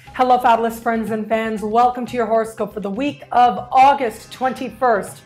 Hello, fabulous friends and fans. Welcome to your horoscope for the week of August 21st,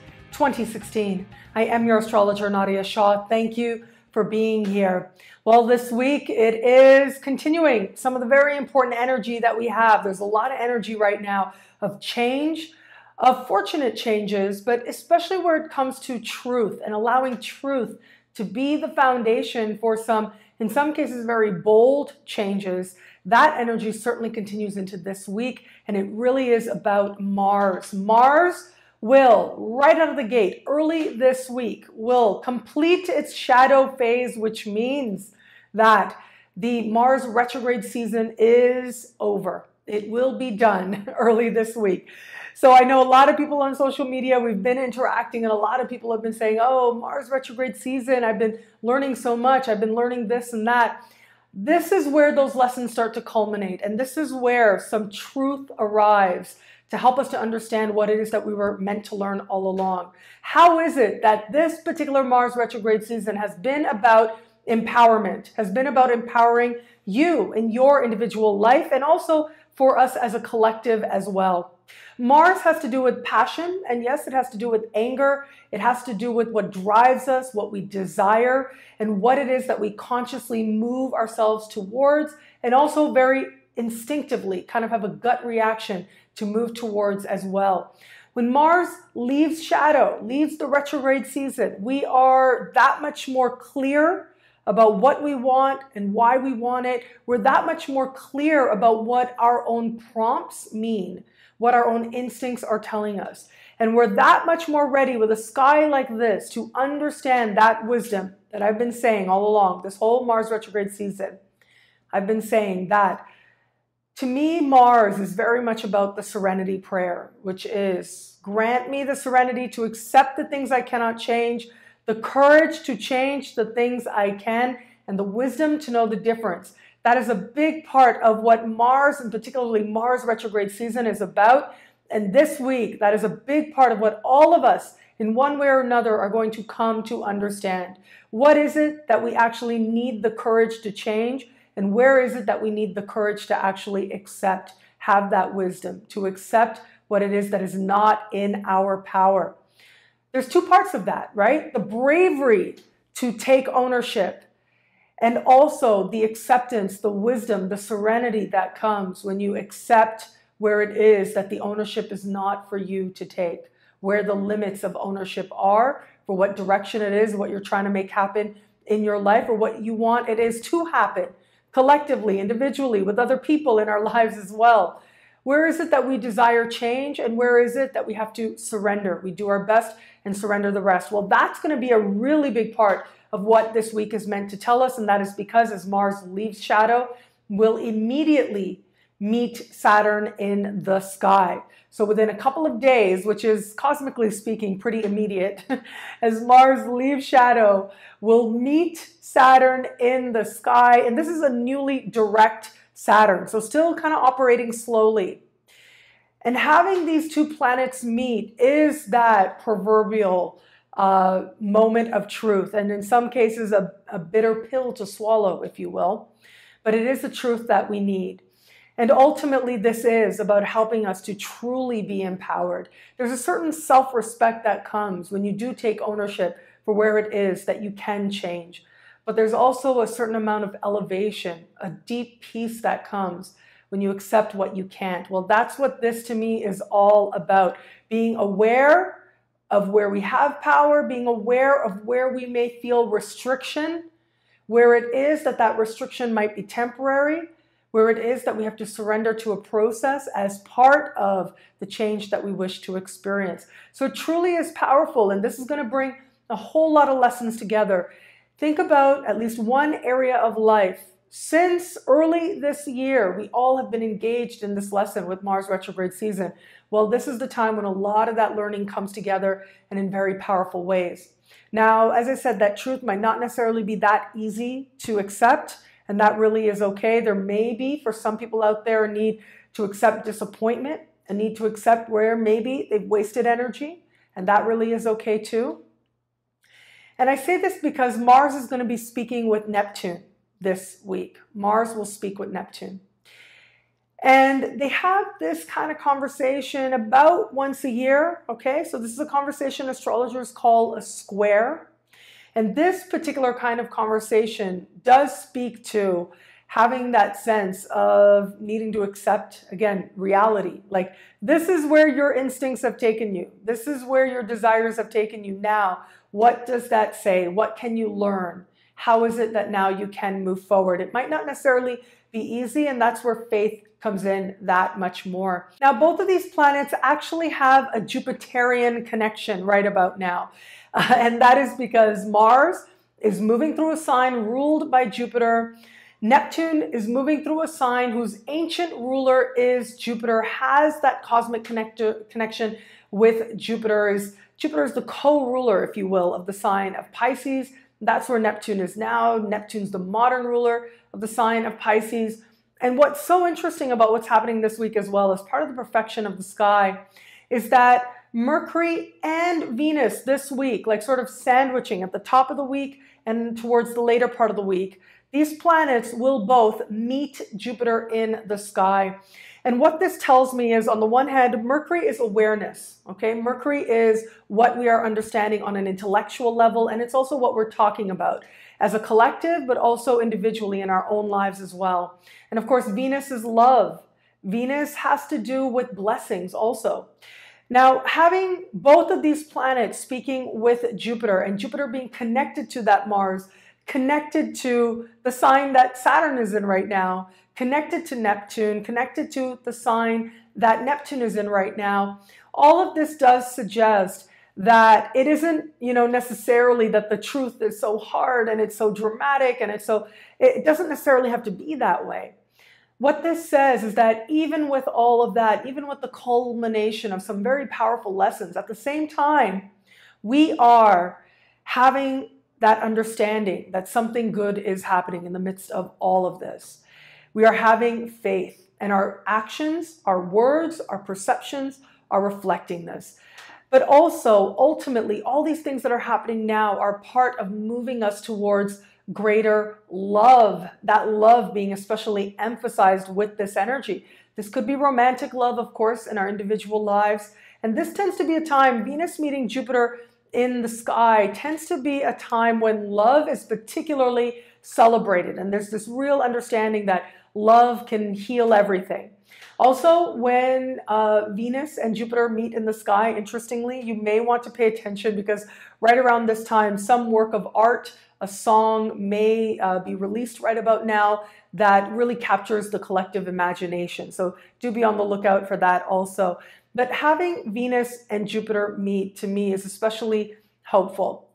2016. I am your astrologer, Nadiya Shah. Thank you for being here. Well, this week it is continuing some of the very important energy that we have. There's a lot of energy right now of change, of fortunate changes, but especially where it comes to truth and allowing truth to be the foundation for some, in some cases, very bold changes. That energy certainly continues into this week, and it really is about Mars. Mars will, right out of the gate, early this week, will complete its shadow phase, which means that the Mars retrograde season is over. It will be done early this week. So I know a lot of people on social media, we've been interacting, and a lot of people have been saying, oh, Mars retrograde season, I've been learning so much, I've been learning this and that. This is where those lessons start to culminate, and this is where some truth arrives to help us to understand what it is that we were meant to learn all along. How is it that this particular Mars retrograde season has been about empowerment, has been about empowering you in your individual life, and also for us as a collective as well? Mars has to do with passion, and yes, it has to do with anger. It has to do with what drives us, what we desire, and what it is that we consciously move ourselves towards, and also very instinctively kind of have a gut reaction to move towards as well. When Mars leaves shadow, leaves the retrograde season, we are that much more clear about what we want and why we want it. We're that much more clear about what our own prompts mean, what our own instincts are telling us. And we're that much more ready with a sky like this to understand that wisdom that I've been saying all along, this whole Mars retrograde season. I've been saying that, to me, Mars is very much about the serenity prayer, which is, grant me the serenity to accept the things I cannot change, the courage to change the things I can, and the wisdom to know the difference. That is a big part of what Mars, and particularly Mars retrograde season, is about. And this week, that is a big part of what all of us, in one way or another, are going to come to understand. What is it that we actually need the courage to change? And where is it that we need the courage to actually accept, have that wisdom, to accept what it is that is not in our power? There's two parts of that, right? The bravery to take ownership, and also the acceptance, the wisdom, the serenity that comes when you accept where it is that the ownership is not for you to take, where the limits of ownership are, for what direction it is, what you're trying to make happen in your life, or what you want it is to happen collectively, individually, with other people in our lives as well. Where is it that we desire change, and where is it that we have to surrender? We do our best and surrender the rest. Well, that's going to be a really big part of what this week is meant to tell us, and that is because as Mars leaves shadow, we'll immediately meet Saturn in the sky. So within a couple of days, which is cosmically speaking pretty immediate, as Mars leaves shadow, we'll meet Saturn in the sky, and this is a newly direct Saturn, so still kind of operating slowly. And having these two planets meet is that proverbial moment of truth, and in some cases a bitter pill to swallow, if you will. But it is the truth that we need. And ultimately, this is about helping us to truly be empowered. There's a certain self-respect that comes when you do take ownership for where it is that you can change. But there's also a certain amount of elevation, a deep peace that comes when you accept what you can't. Well, that's what this to me is all about. Being aware of where we have power, being aware of where we may feel restriction, where it is that that restriction might be temporary, where it is that we have to surrender to a process as part of the change that we wish to experience. So it truly is powerful, and this is going to bring a whole lot of lessons together. Think about at least one area of life. Since early this year, we all have been engaged in this lesson with Mars retrograde season. Well, this is the time when a lot of that learning comes together and in very powerful ways. Now, as I said, that truth might not necessarily be that easy to accept, and that really is okay. There may be, for some people out there, a need to accept disappointment, a need to accept where maybe they've wasted energy, and that really is okay too. And I say this because Mars is going to be speaking with Neptune this week. Mars will speak with Neptune. And they have this kind of conversation about once a year, okay? So this is a conversation astrologers call a square. And this particular kind of conversation does speak to having that sense of needing to accept, again, reality. Like, this is where your instincts have taken you. This is where your desires have taken you. Now, what does that say? What can you learn? How is it that now you can move forward? It might not necessarily be easy, and that's where faith comes in that much more. Now, both of these planets actually have a Jupiterian connection right about now. And that is because Mars is moving through a sign ruled by Jupiter. Neptune is moving through a sign whose ancient ruler is Jupiter, has that cosmic connection with Jupiter. Jupiter is the co-ruler, if you will, of the sign of Pisces. That's where Neptune is now. Neptune's the modern ruler of the sign of Pisces. And what's so interesting about what's happening this week as well, as part of the perfection of the sky, is that Mercury and Venus this week, like sort of sandwiching at the top of the week and towards the later part of the week, these planets will both meet Jupiter in the sky. And what this tells me is, on the one hand, Mercury is awareness, okay? Mercury is what we are understanding on an intellectual level, and it's also what we're talking about as a collective, but also individually in our own lives as well. And of course, Venus is love. Venus has to do with blessings also. Now, having both of these planets speaking with Jupiter, and Jupiter being connected to that Mars, connected to the sign that Saturn is in right now, connected to Neptune, connected to the sign that Neptune is in right now, all of this does suggest that it isn't, necessarily that the truth is so hard and it's so dramatic and it doesn't necessarily have to be that way. What this says is that even with all of that, even with the culmination of some very powerful lessons, at the same time, we are having that understanding that something good is happening in the midst of all of this. We are having faith, and our actions, our words, our perceptions are reflecting this. But also, ultimately, all these things that are happening now are part of moving us towards greater love, that love being especially emphasized with this energy. This could be romantic love, of course, in our individual lives. And this tends to be a time, Venus meeting Jupiter in the sky tends to be a time when love is particularly celebrated. And there's this real understanding that love can heal everything. Also, when Venus and Jupiter meet in the sky, interestingly, you may want to pay attention because right around this time, some work of art, a song may be released right about now that really captures the collective imagination. So do be on the lookout for that also. But having Venus and Jupiter meet, to me, is especially hopeful.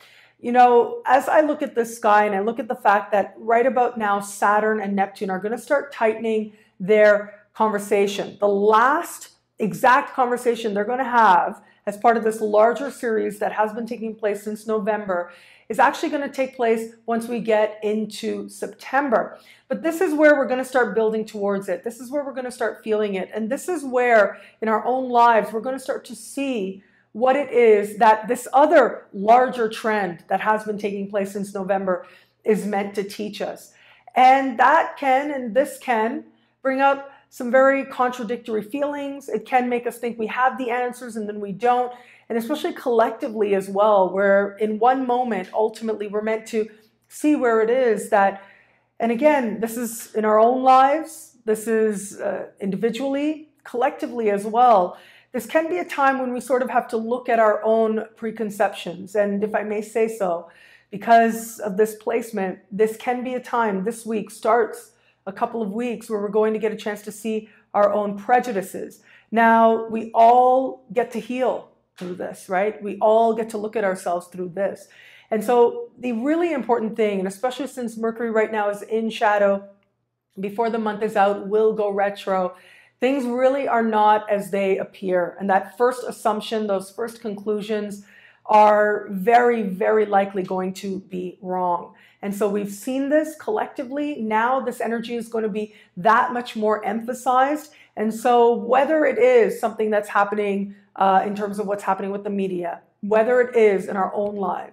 As I look at the sky and I look at the fact that right about now, Saturn and Neptune are going to start tightening their conversation. The last exact conversation they're going to have as part of this larger series that has been taking place since November is actually going to take place once we get into September. But this is where we're going to start building towards it. This is where we're going to start feeling it. And this is where in our own lives, we're going to start to see what it is that this other larger trend that has been taking place since November is meant to teach us. And this can bring up some very contradictory feelings. It can make us think we have the answers and then we don't. And especially collectively as well, where in one moment, ultimately, we're meant to see where it is that, and again, this is in our own lives, this is individually, collectively as well. This can be a time when we sort of have to look at our own preconceptions. And if I may say so, because of this placement, this can be a time, this week starts a couple of weeks where we're going to get a chance to see our own prejudices. Now, we all get to heal through this, right? We all get to look at ourselves through this. And so the really important thing, and especially since Mercury right now is in shadow, before the month is out, will go retro, things really are not as they appear. And that first assumption, those first conclusions are very, very likely going to be wrong. And so we've seen this collectively. Now this energy is going to be that much more emphasized. And so whether it is something that's happening in terms of what's happening with the media, whether it is in our own lives,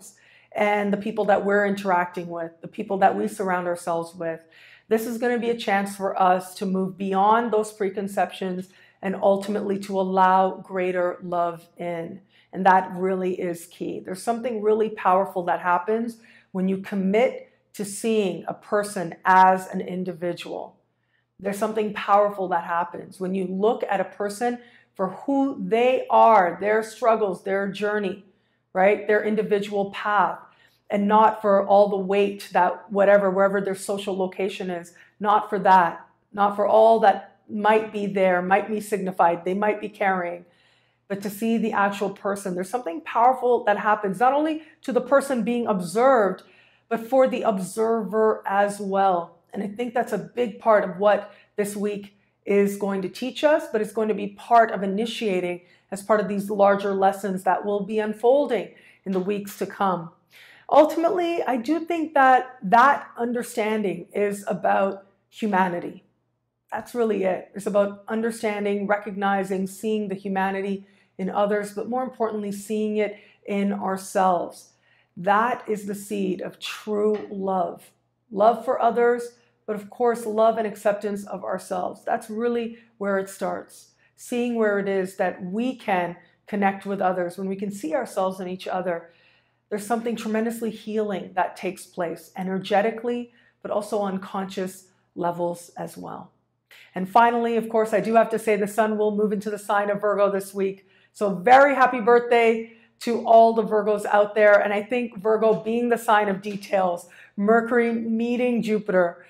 and the people that we're interacting with, the people that we surround ourselves with. This is going to be a chance for us to move beyond those preconceptions and ultimately to allow greater love in. And that really is key. There's something really powerful that happens when you commit to seeing a person as an individual. There's something powerful that happens when you look at a person for who they are, their struggles, their journey, right? Their individual path, and not for all the weight that wherever their social location is, not for that, not for all that might be there, might be signified, they might be carrying, but to see the actual person. There's something powerful that happens, not only to the person being observed, but for the observer as well. And I think that's a big part of what this week is going to teach us, but it's going to be part of initiating as part of these larger lessons that will be unfolding in the weeks to come. Ultimately, I do think that that understanding is about humanity. That's really it. It's about understanding, recognizing, seeing the humanity in others, but more importantly, seeing it in ourselves. That is the seed of true love. Love for others, but of course, love and acceptance of ourselves. That's really where it starts. Seeing where it is that we can connect with others, when we can see ourselves in each other. There's something tremendously healing that takes place energetically, but also on conscious levels as well. And finally, of course, I do have to say the sun will move into the sign of Virgo this week. So very happy birthday to all the Virgos out there. And I think Virgo being the sign of details, Mercury meeting Jupiter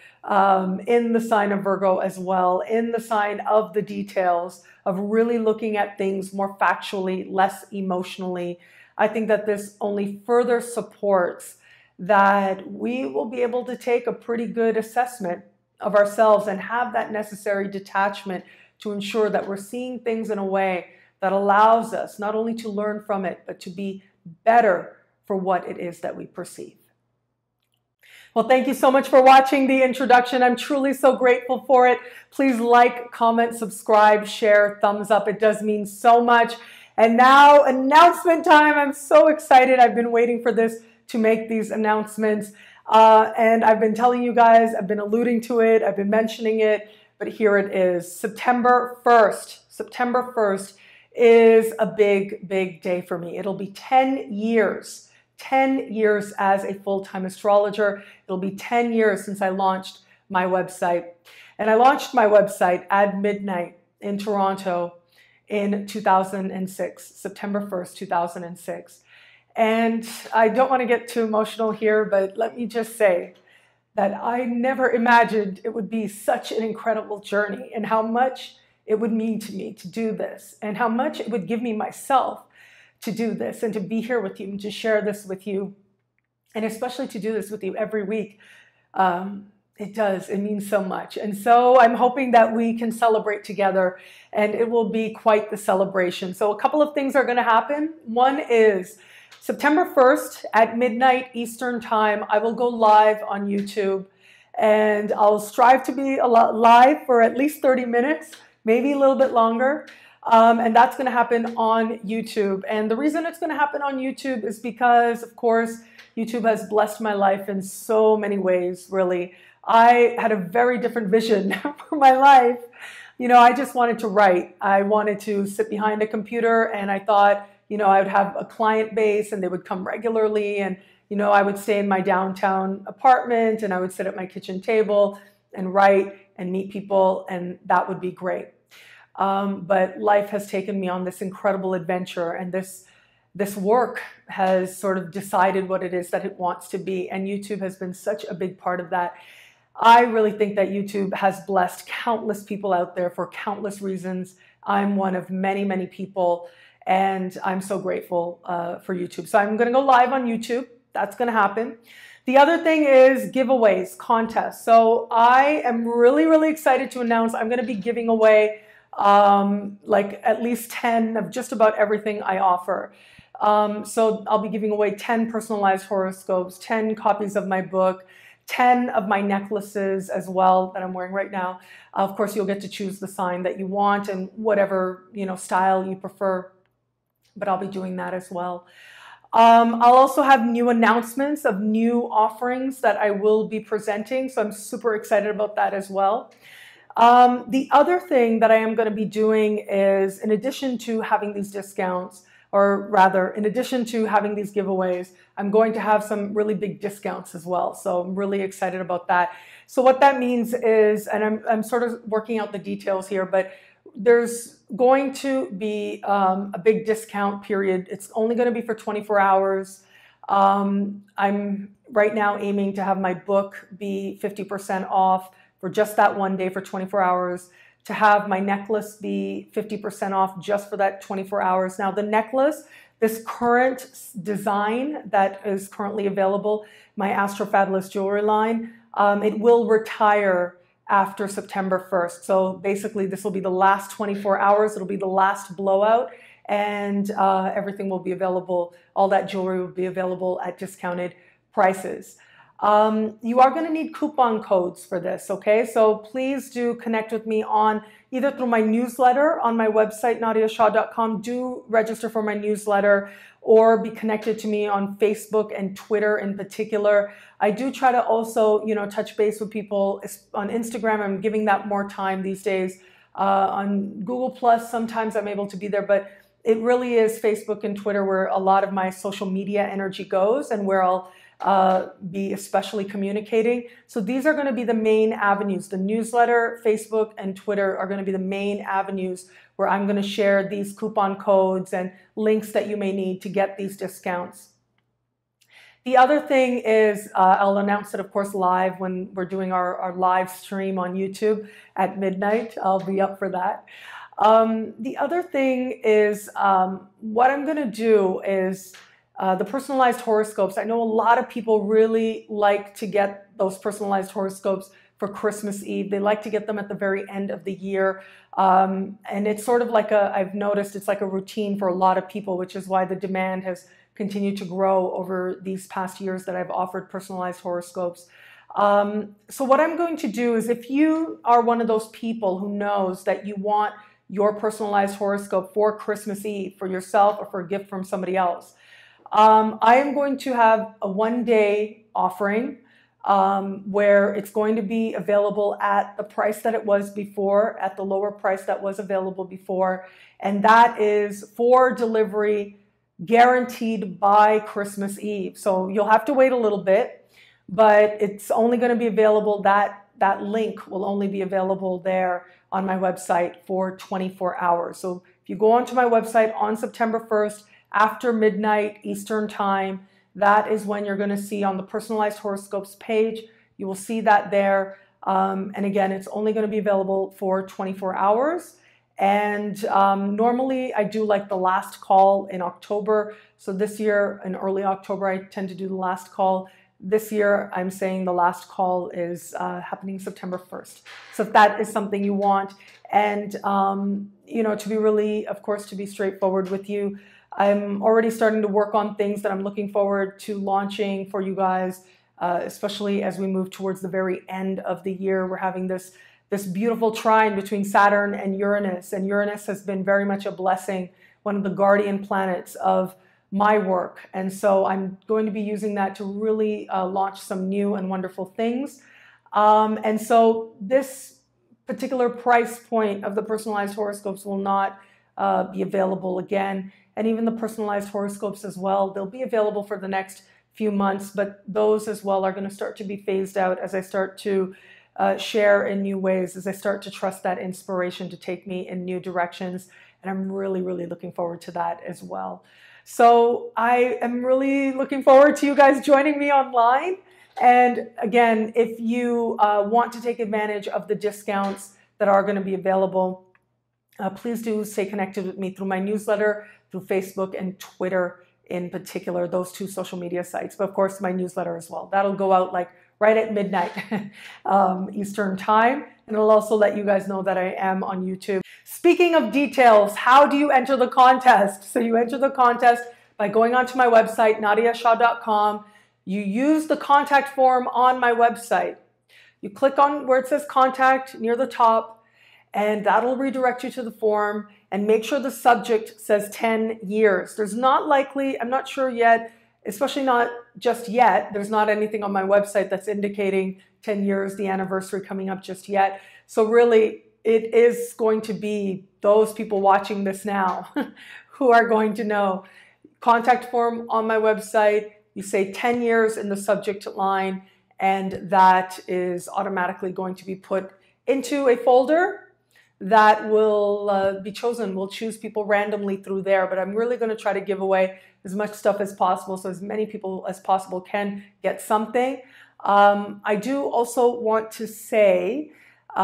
in the sign of Virgo as well, in the sign of the details, of really looking at things more factually, less emotionally. I think that this only further supports that we will be able to take a pretty good assessment of ourselves and have that necessary detachment to ensure that we're seeing things in a way that allows us not only to learn from it, but to be better for what it is that we perceive. Well, thank you so much for watching the introduction. I'm truly so grateful for it. Please like, comment, subscribe, share, thumbs up. It does mean so much. And now, announcement time. I'm so excited. I've been waiting for this to make these announcements. And I've been telling you guys, I've been alluding to it, I've been mentioning it, but here it is. September 1st. September 1st is a big, big day for me. It'll be 10 years as a full-time astrologer. It'll be 10 years since I launched my website. And I launched my website at midnight in Toronto in 2006, September 1st, 2006. And I don't want to get too emotional here, but let me just say that I never imagined it would be such an incredible journey and how much it would mean to me to do this and how much it would give me myself to do this and to be here with you and to share this with you and especially to do this with you every week. It means so much. And so I'm hoping that we can celebrate together and it will be quite the celebration. So a couple of things are going to happen. One is September 1st at midnight Eastern time, I will go live on YouTube and I'll strive to be live for at least 30 minutes, maybe a little bit longer. And that's going to happen on YouTube. And the reason it's going to happen on YouTube is because, of course, YouTube has blessed my life in so many ways, really. I had a very different vision for my life. You know, I just wanted to write. I wanted to sit behind a computer and I thought, you know, I would have a client base and they would come regularly and, you know, I would stay in my downtown apartment and I would sit at my kitchen table and write and meet people and that would be great. But life has taken me on this incredible adventure and this work has sort of decided what it is that it wants to be. And YouTube has been such a big part of that. I really think that YouTube has blessed countless people out there for countless reasons. I'm one of many, many people, and I'm so grateful for YouTube. So I'm going to go live on YouTube. That's going to happen. The other thing is giveaways, contests. So I am really, really excited to announce I'm going to be giving away like at least 10 of just about everything I offer. So I'll be giving away 10 personalized horoscopes, 10 copies of my book, 10 of my necklaces as well that I'm wearing right now. Of course, you'll get to choose the sign that you want and whatever, you know, style you prefer, but I'll be doing that as well. I'll also have new announcements of new offerings that I will be presenting, so I'm super excited about that as well. The other thing that I am going to be doing is, in addition to having these discounts, or rather, in addition to having these giveaways, I'm going to have some really big discounts as well. So I'm really excited about that. So what that means is, and I'm sort of working out the details here, but there's going to be a big discount period. It's only going to be for 24 hours. I'm right now aiming to have my book be 50% off for just that one day for 24 hours, to have my necklace be 50% off just for that 24 hours. Now the necklace, this current design that is currently available, my Fabulous jewelry line, it will retire after September 1st. So basically this will be the last 24 hours. It'll be the last blowout, and everything will be available. All that jewelry will be available at discounted prices. You are going to need coupon codes for this, okay? So please do connect with me on either through my newsletter on my website, nadiyashah.com. Do register for my newsletter, or be connected to me on Facebook and Twitter in particular. I do try to also, touch base with people on Instagram. I'm giving that more time these days. On Google Plus, sometimes I'm able to be there, but it really is Facebook and Twitter where a lot of my social media energy goes, and where I'll be especially communicating. So these are going to be the main avenues. The newsletter, Facebook, and Twitter are going to be the main avenues where I'm going to share these coupon codes and links that you may need to get these discounts. The other thing is, I'll announce it, of course, live when we're doing our live stream on YouTube at midnight. I'll be up for that. The other thing is, what I'm going to do is, the personalized horoscopes. I know a lot of people really like to get those personalized horoscopes for Christmas Eve. They like to get them at the very end of the year. And it's sort of like I've noticed it's like a routine for a lot of people, which is why the demand has continued to grow over these past years that I've offered personalized horoscopes. So what I'm going to do is, if you are one of those people who knows that you want your personalized horoscope for Christmas Eve for yourself or for a gift from somebody else, I am going to have a one-day offering where it's going to be available at the price that it was before, at the lower price that was available before, and that is for delivery guaranteed by Christmas Eve. So you'll have to wait a little bit, but it's only going to be available, that link will only be available there on my website for 24 hours. So if you go onto my website on September 1st, after midnight Eastern time, that is when you're going to see on the personalized horoscopes page, you will see that there. And again, it's only going to be available for 24 hours. And normally I do like the last call in October. So this year in early October, I tend to do the last call. This year, I'm saying the last call is happening September 1st. So if that is something you want, and to be really, of course, to be straightforward with you, I'm already starting to work on things that I'm looking forward to launching for you guys, especially as we move towards the very end of the year. We're having this beautiful trine between Saturn and Uranus has been very much a blessing, one of the guardian planets of my work. And so I'm going to be using that to really launch some new and wonderful things. And so this particular price point of the personalized horoscopes will not be available again. And even the personalized horoscopes as well, they'll be available for the next few months, but those as well are going to start to be phased out as I start to share in new ways, as I start to trust that inspiration to take me in new directions. And I'm really, really looking forward to that as well. So I am really looking forward to you guys joining me online. And again, if you want to take advantage of the discounts that are going to be available, please do stay connected with me through my newsletter, through Facebook and Twitter in particular, those two social media sites. But of course, my newsletter as well. That'll go out like right at midnight Eastern time. And it'll also let you guys know that I am on YouTube. Speaking of details, how do you enter the contest? So you enter the contest by going onto my website, nadiyashah.com. You use the contact form on my website. You click on where it says contact near the top, and that'll redirect you to the form. And make sure the subject says 10 years. There's not likely, I'm not sure yet, especially not just yet, there's not anything on my website that's indicating 10 years, the anniversary coming up just yet. So really, it is going to be those people watching this now who are going to know. Contact form on my website, you say 10 years in the subject line, and that is automatically going to be put into a folder that will be chosen. We'll choose people randomly through there, but I'm really going to try to give away as much stuff as possible so as many people as possible can get something. I do also want to say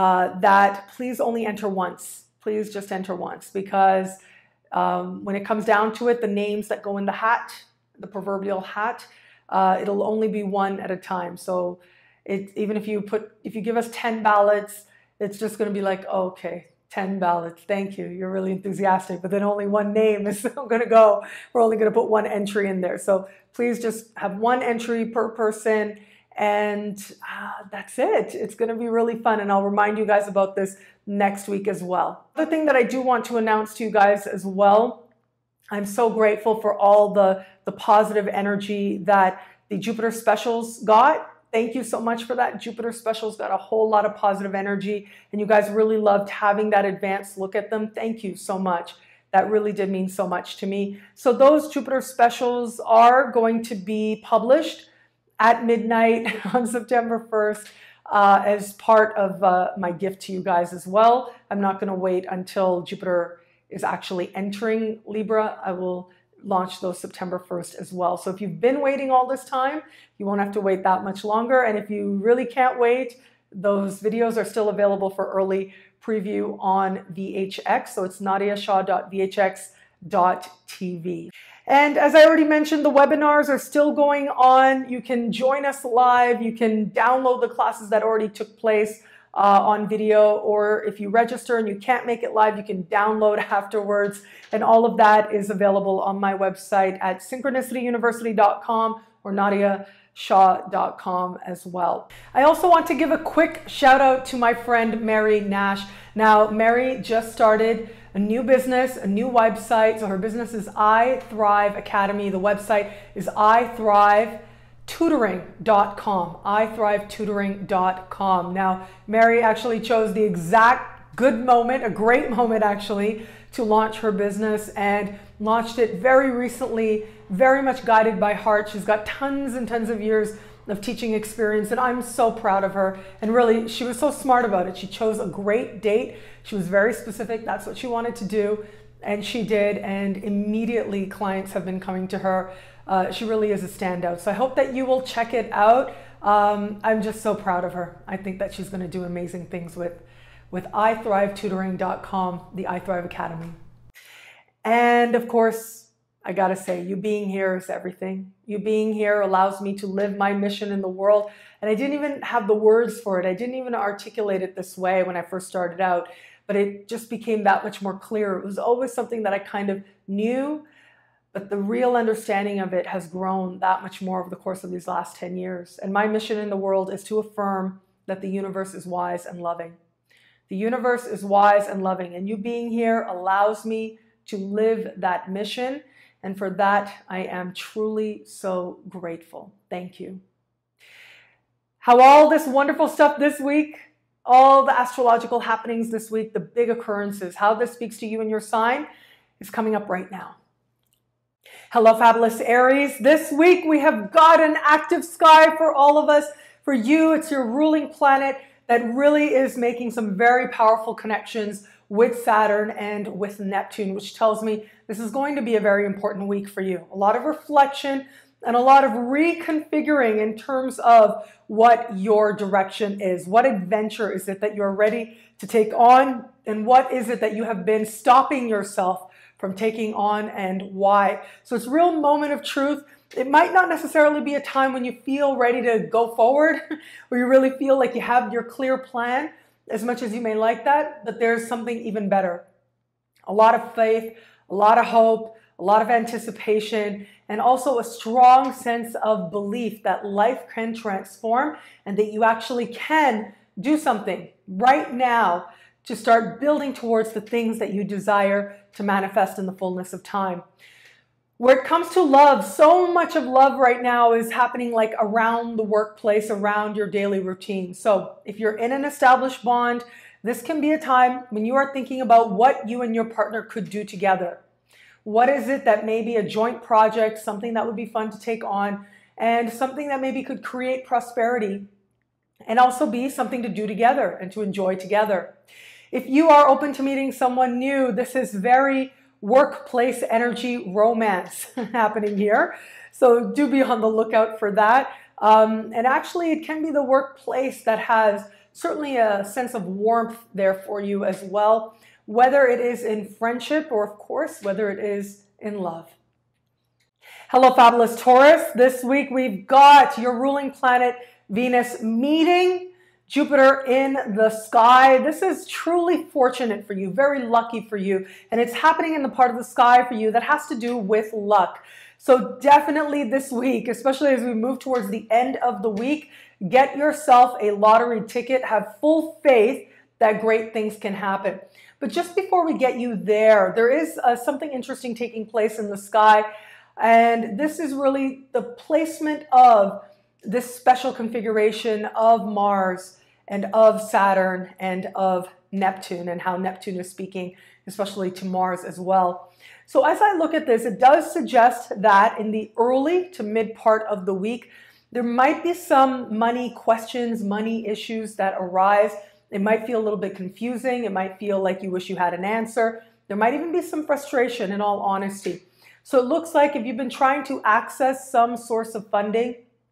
that please only enter once. Please just enter once, because when it comes down to it, the names that go in the hat, the proverbial hat, it'll only be one at a time. So even if you give us 10 ballots, it's just going to be like, oh, okay, 10 ballots. Thank you. You're really enthusiastic. But then only one name is going to go. We're only going to put one entry in there. So please just have one entry per person. And that's it. It's going to be really fun. And I'll remind you guys about this next week as well. The thing that I do want to announce to you guys as well, I'm so grateful for all the positive energy that the Jupiter Specials got. Thank you so much for that. Jupiter Specials got a whole lot of positive energy, and you guys really loved having that advanced look at them. Thank you so much. That really did mean so much to me. So those Jupiter Specials are going to be published at midnight on September 1st as part of my gift to you guys as well. I'm not going to wait until Jupiter is actually entering Libra. I will launch those September 1st as well. So if you've been waiting all this time, you won't have to wait that much longer. And if you really can't wait, those videos are still available for early preview on VHX. So it's nadiyashah.vhx.tv. And as I already mentioned, the webinars are still going on. You can join us live. You can download the classes that already took place on video, or if you register and you can't make it live, you can download afterwards. And all of that is available on my website at synchronicityuniversity.com or nadiyashah.com as well. I also want to give a quick shout out to my friend Mary Nash. Now, Mary just started a new business, a new website. So her business is I Thrive Academy. The website is iThriveTutoring.com. iThriveTutoring.com. Now, Mary actually chose the exact good moment, a great moment actually, to launch her business, and launched it very recently, very much guided by heart. She's got tons and tons of years of teaching experience, and I'm so proud of her. And really, she was so smart about it. She chose a great date. She was very specific. That's what she wanted to do, and she did. And immediately, clients have been coming to her. She really is a standout. So I hope that you will check it out. I'm just so proud of her. I think that she's going to do amazing things with iThriveTutoring.com, the iThrive Academy. And of course, I gotta say, you being here is everything. You being here allows me to live my mission in the world. And I didn't even have the words for it. I didn't even articulate it this way when I first started out, but it just became that much more clear. It was always something that I kind of knew, but the real understanding of it has grown that much more over the course of these last 10 years. And my mission in the world is to affirm that the universe is wise and loving. The universe is wise and loving, and you being here allows me to live that mission. And for that, I am truly so grateful. Thank you. How all this wonderful stuff this week, all the astrological happenings this week, the big occurrences, how this speaks to you and your sign is coming up right now. Hello, Fabulous Aries. This week we have got an active sky for all of us. For you, it's your ruling planet that really is making some very powerful connections with Saturn and with Neptune, which tells me this is going to be a very important week for you. A lot of reflection and a lot of reconfiguring in terms of what your direction is. What adventure is it that you're ready to take on? And what is it that you have been stopping yourself from taking on, and why? So it's a real moment of truth. It might not necessarily be a time when you feel ready to go forward, where you really feel like you have your clear plan, as much as you may like that, but there's something even better. A lot of faith, a lot of hope, a lot of anticipation, and also a strong sense of belief that life can transform and that you actually can do something right now to start building towards the things that you desire to manifest in the fullness of time. Where it comes to love, so much of love right now is happening like around the workplace, around your daily routine. So if you're in an established bond, this can be a time when you are thinking about what you and your partner could do together. What is it that may be a joint project, something that would be fun to take on, and something that maybe could create prosperity and also be something to do together and to enjoy together. If you are open to meeting someone new, this is very workplace energy romance happening here. So do be on the lookout for that. And actually, it can be the workplace that has certainly a sense of warmth there for you as well, whether it is in friendship or, of course, whether it is in love. Hello, Fabulous Taurus. This week, we've got your ruling planet, Venus, meeting Jupiter in the sky. This is truly fortunate for you, very lucky for you. And it's happening in the part of the sky for you that has to do with luck. So definitely this week, especially as we move towards the end of the week, get yourself a lottery ticket. Have full faith that great things can happen. But just before we get you there, there is something interesting taking place in the sky. And this is really the placement of this special configuration of Mars and of Saturn and of Neptune, and how Neptune is speaking, especially to Mars as well. So as I look at this, it does suggest that in the early to mid part of the week, there might be some money questions, money issues that arise. It might feel a little bit confusing. It might feel like you wish you had an answer. There might even be some frustration, in all honesty. So it looks like if you've been trying to access some source of funding,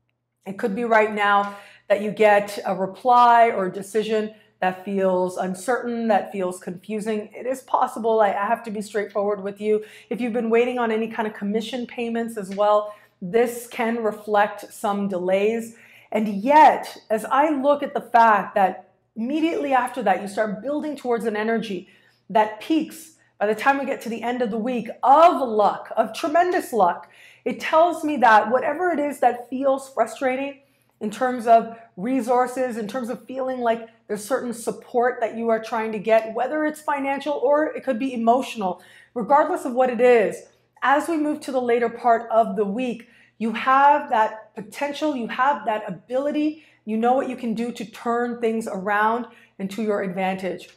it could be right now that you get a reply or a decision that feels uncertain, that feels confusing. It is possible, I have to be straightforward with you. If you've been waiting on any kind of commission payments as well, this can reflect some delays. And yet, as I look at the fact that immediately after that, you start building towards an energy that peaks by the time we get to the end of the week of luck, of tremendous luck, it tells me that whatever it is that feels frustrating in terms of resources, in terms of feeling like there's certain support that you are trying to get, whether it's financial or it could be emotional, regardless of what it is, as we move to the later part of the week, you have that potential, you have that ability, you know what you can do to turn things around and to your advantage.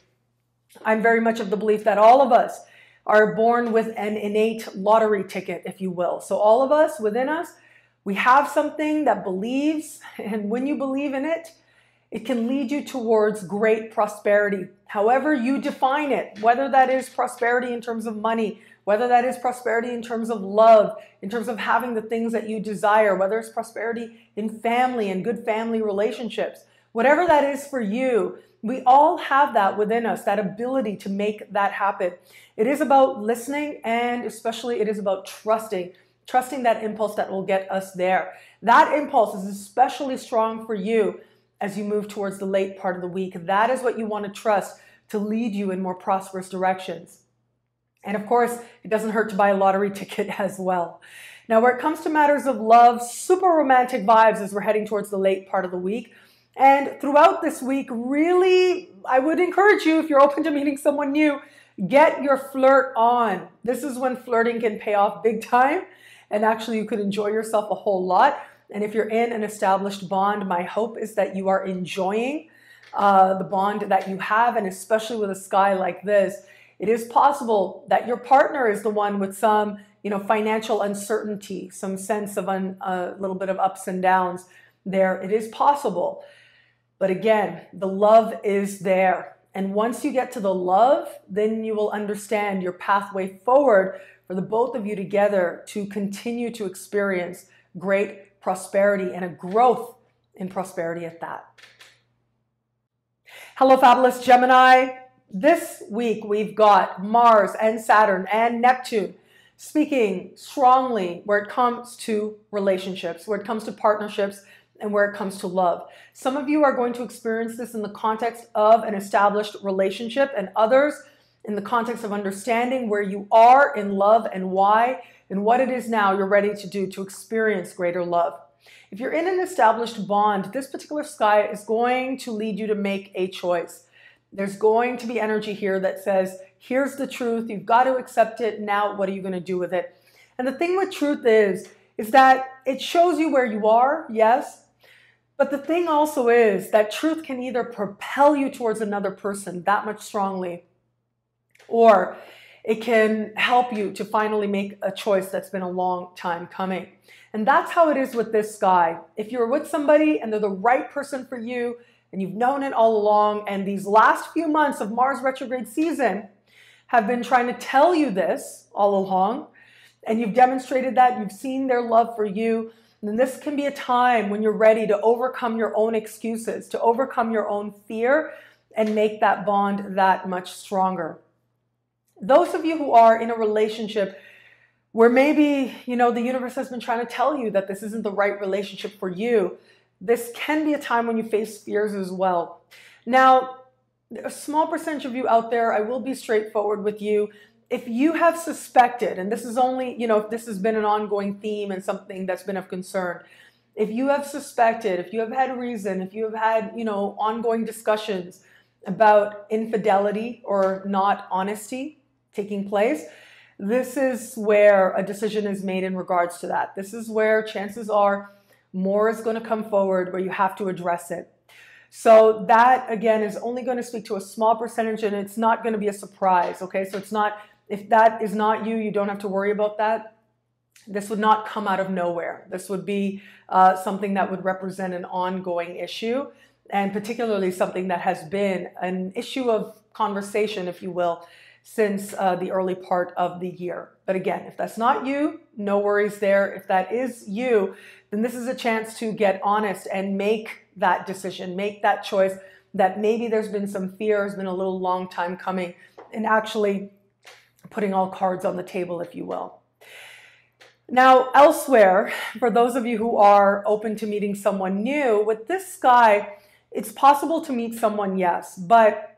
I'm very much of the belief that all of us are born with an innate lottery ticket, if you will. So all of us, within us, we have something that believes, and when you believe in it, it can lead you towards great prosperity. However you define it, whether that is prosperity in terms of money, whether that is prosperity in terms of love, in terms of having the things that you desire, whether it's prosperity in family and good family relationships, whatever that is for you, we all have that within us, that ability to make that happen. It is about listening, and especially it is about trusting that impulse that will get us there. That impulse is especially strong for you as you move towards the late part of the week. That is what you want to trust to lead you in more prosperous directions. And of course, it doesn't hurt to buy a lottery ticket as well. Now, where it comes to matters of love, super romantic vibes as we're heading towards the late part of the week. And throughout this week, really, I would encourage you, if you're open to meeting someone new, get your flirt on. This is when flirting can pay off big time. And actually, you could enjoy yourself a whole lot. And if you're in an established bond, my hope is that you are enjoying the bond that you have. And especially with a sky like this, it is possible that your partner is the one with some, financial uncertainty, some sense of a little bit of ups and downs there. It is possible. But again, the love is there. And once you get to the love, then you will understand your pathway forward for the both of you together to continue to experience great prosperity and a growth in prosperity at that. Hello, Fabulous Gemini. This week we've got Mars and Saturn and Neptune speaking strongly where it comes to relationships, where it comes to partnerships, and where it comes to love. Some of you are going to experience this in the context of an established relationship, and others in the context of understanding where you are in love and why, and what it is now you're ready to do to experience greater love. If you're in an established bond, this particular sky is going to lead you to make a choice. There's going to be energy here that says, here's the truth. You've got to accept it. Now, what are you going to do with it? And the thing with truth is that it shows you where you are, yes. But the thing also is that truth can either propel you towards another person that much strongly, or it can help you to finally make a choice that's been a long time coming. And that's how it is with this guy. If you're with somebody and they're the right person for you, and you've known it all along, and these last few months of Mars retrograde season have been trying to tell you this all along, and you've demonstrated that, you've seen their love for you, then this can be a time when you're ready to overcome your own excuses, to overcome your own fear, and make that bond that much stronger. Those of you who are in a relationship where maybe, the universe has been trying to tell you that this isn't the right relationship for you, this can be a time when you face fears as well. Now, a small percentage of you out there, I will be straightforward with you. If you have suspected, and this is only, if this has been an ongoing theme and something that's been of concern, if you have suspected, if you have had reason, if you have had, ongoing discussions about infidelity or not honesty taking place, this is where a decision is made in regards to that. This is where chances are more is going to come forward where you have to address it. So that, again, is only going to speak to a small percentage, and it's not going to be a surprise, okay? So it's not, if that is not you, you don't have to worry about that. This would not come out of nowhere. This would be something that would represent an ongoing issue, and particularly something that has been an issue of conversation, if you will, since the early part of the year. But again, if that's not you, no worries there. If that is you, then this is a chance to get honest and make that decision, make that choice that maybe there's been some fear, has been a little long time coming, and actually putting all cards on the table, if you will. Now, elsewhere, for those of you who are open to meeting someone new, with this guy, it's possible to meet someone, yes, but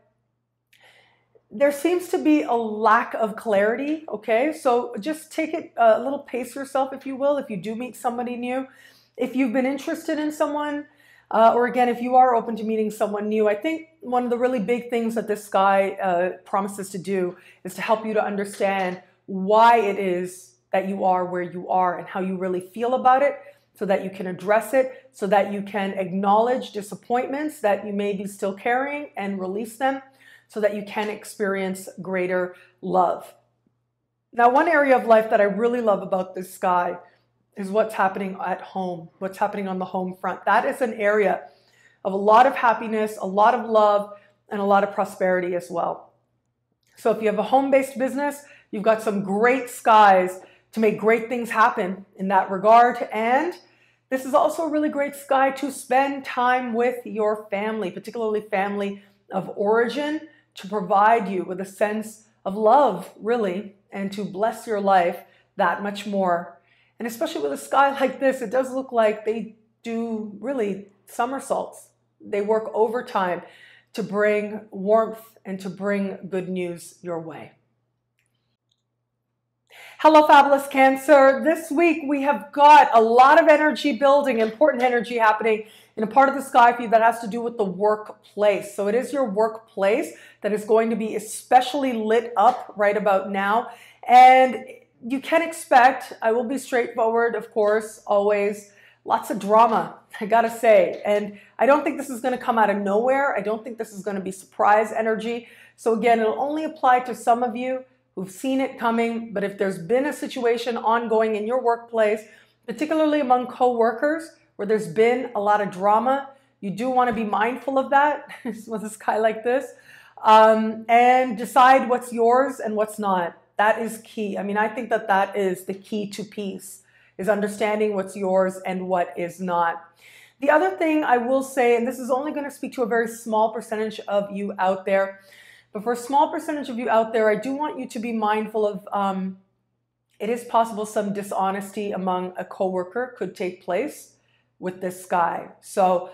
there seems to be a lack of clarity, okay? So just take it a little, pace yourself, if you will, if you do meet somebody new. If you've been interested in someone, or again, if you are open to meeting someone new, I think one of the really big things that this guy promises to do is to help you to understand why it is that you are where you are and how you really feel about it, so that you can address it, so that you can acknowledge disappointments that you may be still carrying and release them, so that you can experience greater love. Now, one area of life that I really love about this guy is what's happening at home, what's happening on the home front. That is an area of a lot of happiness, a lot of love, and a lot of prosperity as well. So if you have a home-based business, you've got some great skies to make great things happen in that regard. And this is also a really great sky to spend time with your family, particularly family of origin, to provide you with a sense of love, really, and to bless your life that much more. And especially with a sky like this, it does look like they do really somersaults. They work overtime to bring warmth and to bring good news your way. Hello, Fabulous Cancer. This week we have got a lot of energy building, important energy happening in a part of the sky for you that has to do with the workplace. So it is your workplace that is going to be especially lit up right about now. And you can expect, I will be straightforward, of course, always, lots of drama, I gotta say. And I don't think this is gonna come out of nowhere. I don't think this is gonna be surprise energy. So again, it'll only apply to some of you who've seen it coming. But if there's been a situation ongoing in your workplace, particularly among co-workers, where there's been a lot of drama, you do want to be mindful of that with a sky like this, and decide what's yours and what's not. That is key. I mean, I think that that is the key to peace, is understanding what's yours and what is not. The other thing I will say, and this is only going to speak to a very small percentage of you out there, but for a small percentage of you out there, I do want you to be mindful of, it is possible some dishonesty among a coworker could take place with this sky. So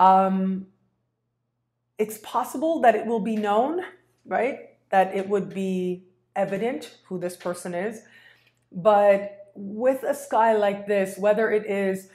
it's possible that it will be known, right? That it would be evident who this person is. But with a sky like this, whether it is,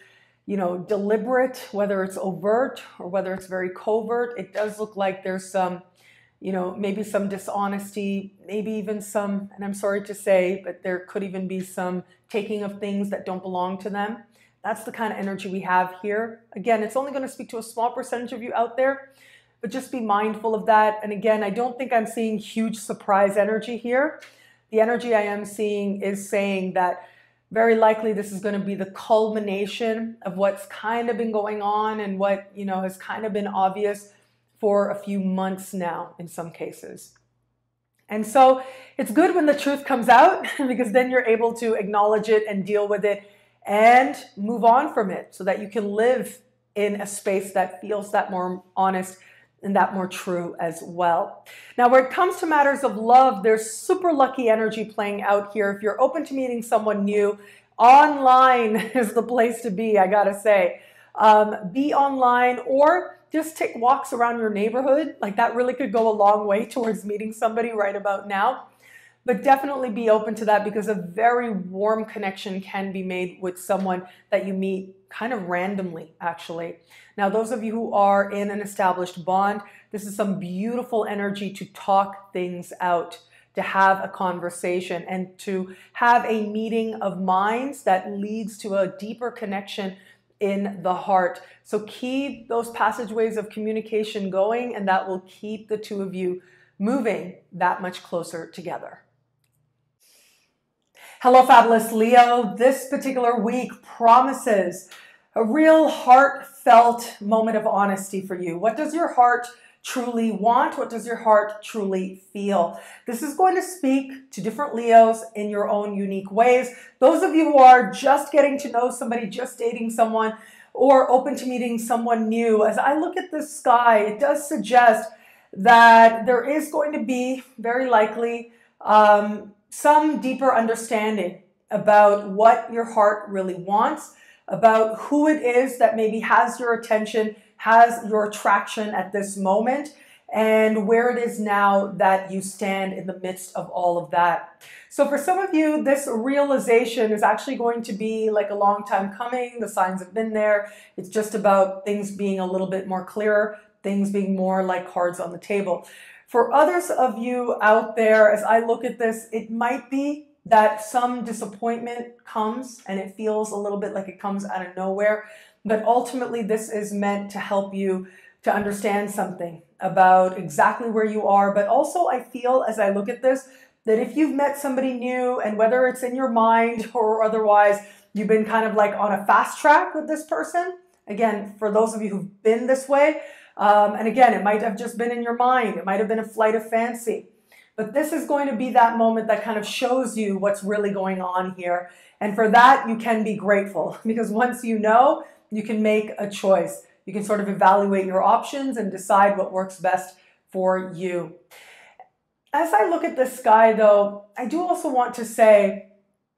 deliberate, whether it's overt, or whether it's very covert, it does look like there's some maybe some dishonesty, maybe even some, and I'm sorry to say, but there could even be some taking of things that don't belong to them. That's the kind of energy we have here. Again, it's only going to speak to a small percentage of you out there, but just be mindful of that. And again, I don't think I'm seeing huge surprise energy here. The energy I am seeing is saying that very likely this is going to be the culmination of what's kind of been going on and what, has kind of been obvious for a few months now in some cases. And so it's good when the truth comes out because then you're able to acknowledge it and deal with it and move on from it so that you can live in a space that feels that more honest and that more true as well. Now, when it comes to matters of love, there's super lucky energy playing out here. If you're open to meeting someone new, online is the place to be, I gotta say. Be online or just take walks around your neighborhood. Like that really could go a long way towards meeting somebody right about now. But definitely be open to that because a very warm connection can be made with someone that you meet kind of randomly, actually. Now, those of you who are in an established bond, this is some beautiful energy to talk things out, to have a conversation, and to have a meeting of minds that leads to a deeper connection in the heart. So keep those passageways of communication going, and that will keep the two of you moving that much closer together. Hello, Fabulous Leo. This particular week promises a real heartfelt moment of honesty for you. What does your heart truly want? What does your heart truly feel? This is going to speak to different Leos in your own unique ways. Those of you who are just getting to know somebody, just dating someone, or open to meeting someone new, as I look at this sky, it does suggest that there is going to be, very likely, some deeper understanding about what your heart really wants, about who it is that maybe has your attention, has your attraction at this moment, and where it is now that you stand in the midst of all of that. So for some of you, this realization is actually going to be like a long time coming. The signs have been there. It's just about things being a little bit more clearer, things being more like cards on the table. For others of you out there, as I look at this, it might be that some disappointment comes and it feels a little bit like it comes out of nowhere. But ultimately, this is meant to help you to understand something about exactly where you are. But also, I feel as I look at this, that if you've met somebody new, and whether it's in your mind or otherwise, you've been kind of like on a fast track with this person. Again, for those of you who've been this way, and again, it might have just been in your mind. It might have been a flight of fancy. But this is going to be that moment that kind of shows you what's really going on here. And for that, you can be grateful because once you know, you can make a choice. You can sort of evaluate your options and decide what works best for you. As I look at the sky, though, I do also want to say,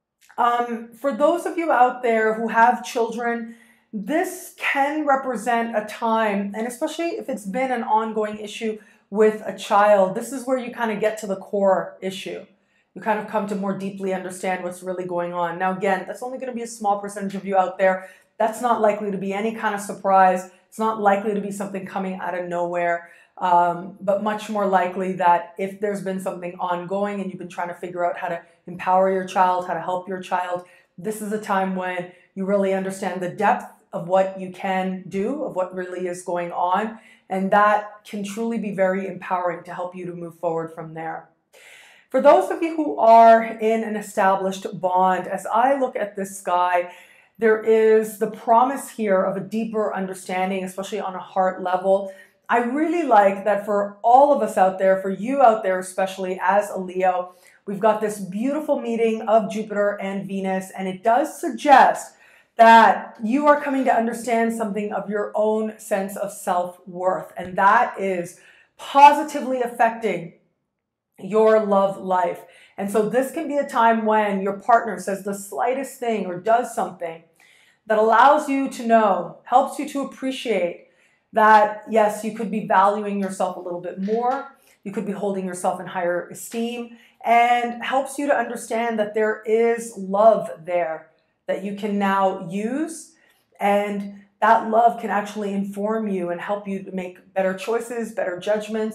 for those of you out there who have children, this can represent a time, and especially if it's been an ongoing issue with a child, this is where you kind of get to the core issue. You kind of come to more deeply understand what's really going on. Now, again, that's only going to be a small percentage of you out there. That's not likely to be any kind of surprise. It's not likely to be something coming out of nowhere, but much more likely that if there's been something ongoing and you've been trying to figure out how to empower your child, how to help your child, this is a time when you really understand the depth of what you can do, of what really is going on. And that can truly be very empowering to help you to move forward from there. For those of you who are in an established bond, as I look at this sky, there is the promise here of a deeper understanding, especially on a heart level. I really like that for all of us out there, for you out there, especially as a Leo, we've got this beautiful meeting of Jupiter and Venus, and it does suggest that you are coming to understand something of your own sense of self-worth, and that is positively affecting your love life. And so this can be a time when your partner says the slightest thing or does something that allows you to know, helps you to appreciate that, yes, you could be valuing yourself a little bit more, you could be holding yourself in higher esteem, and helps you to understand that there is love there that you can now use, and that love can actually inform you and help you to make better choices, better judgments,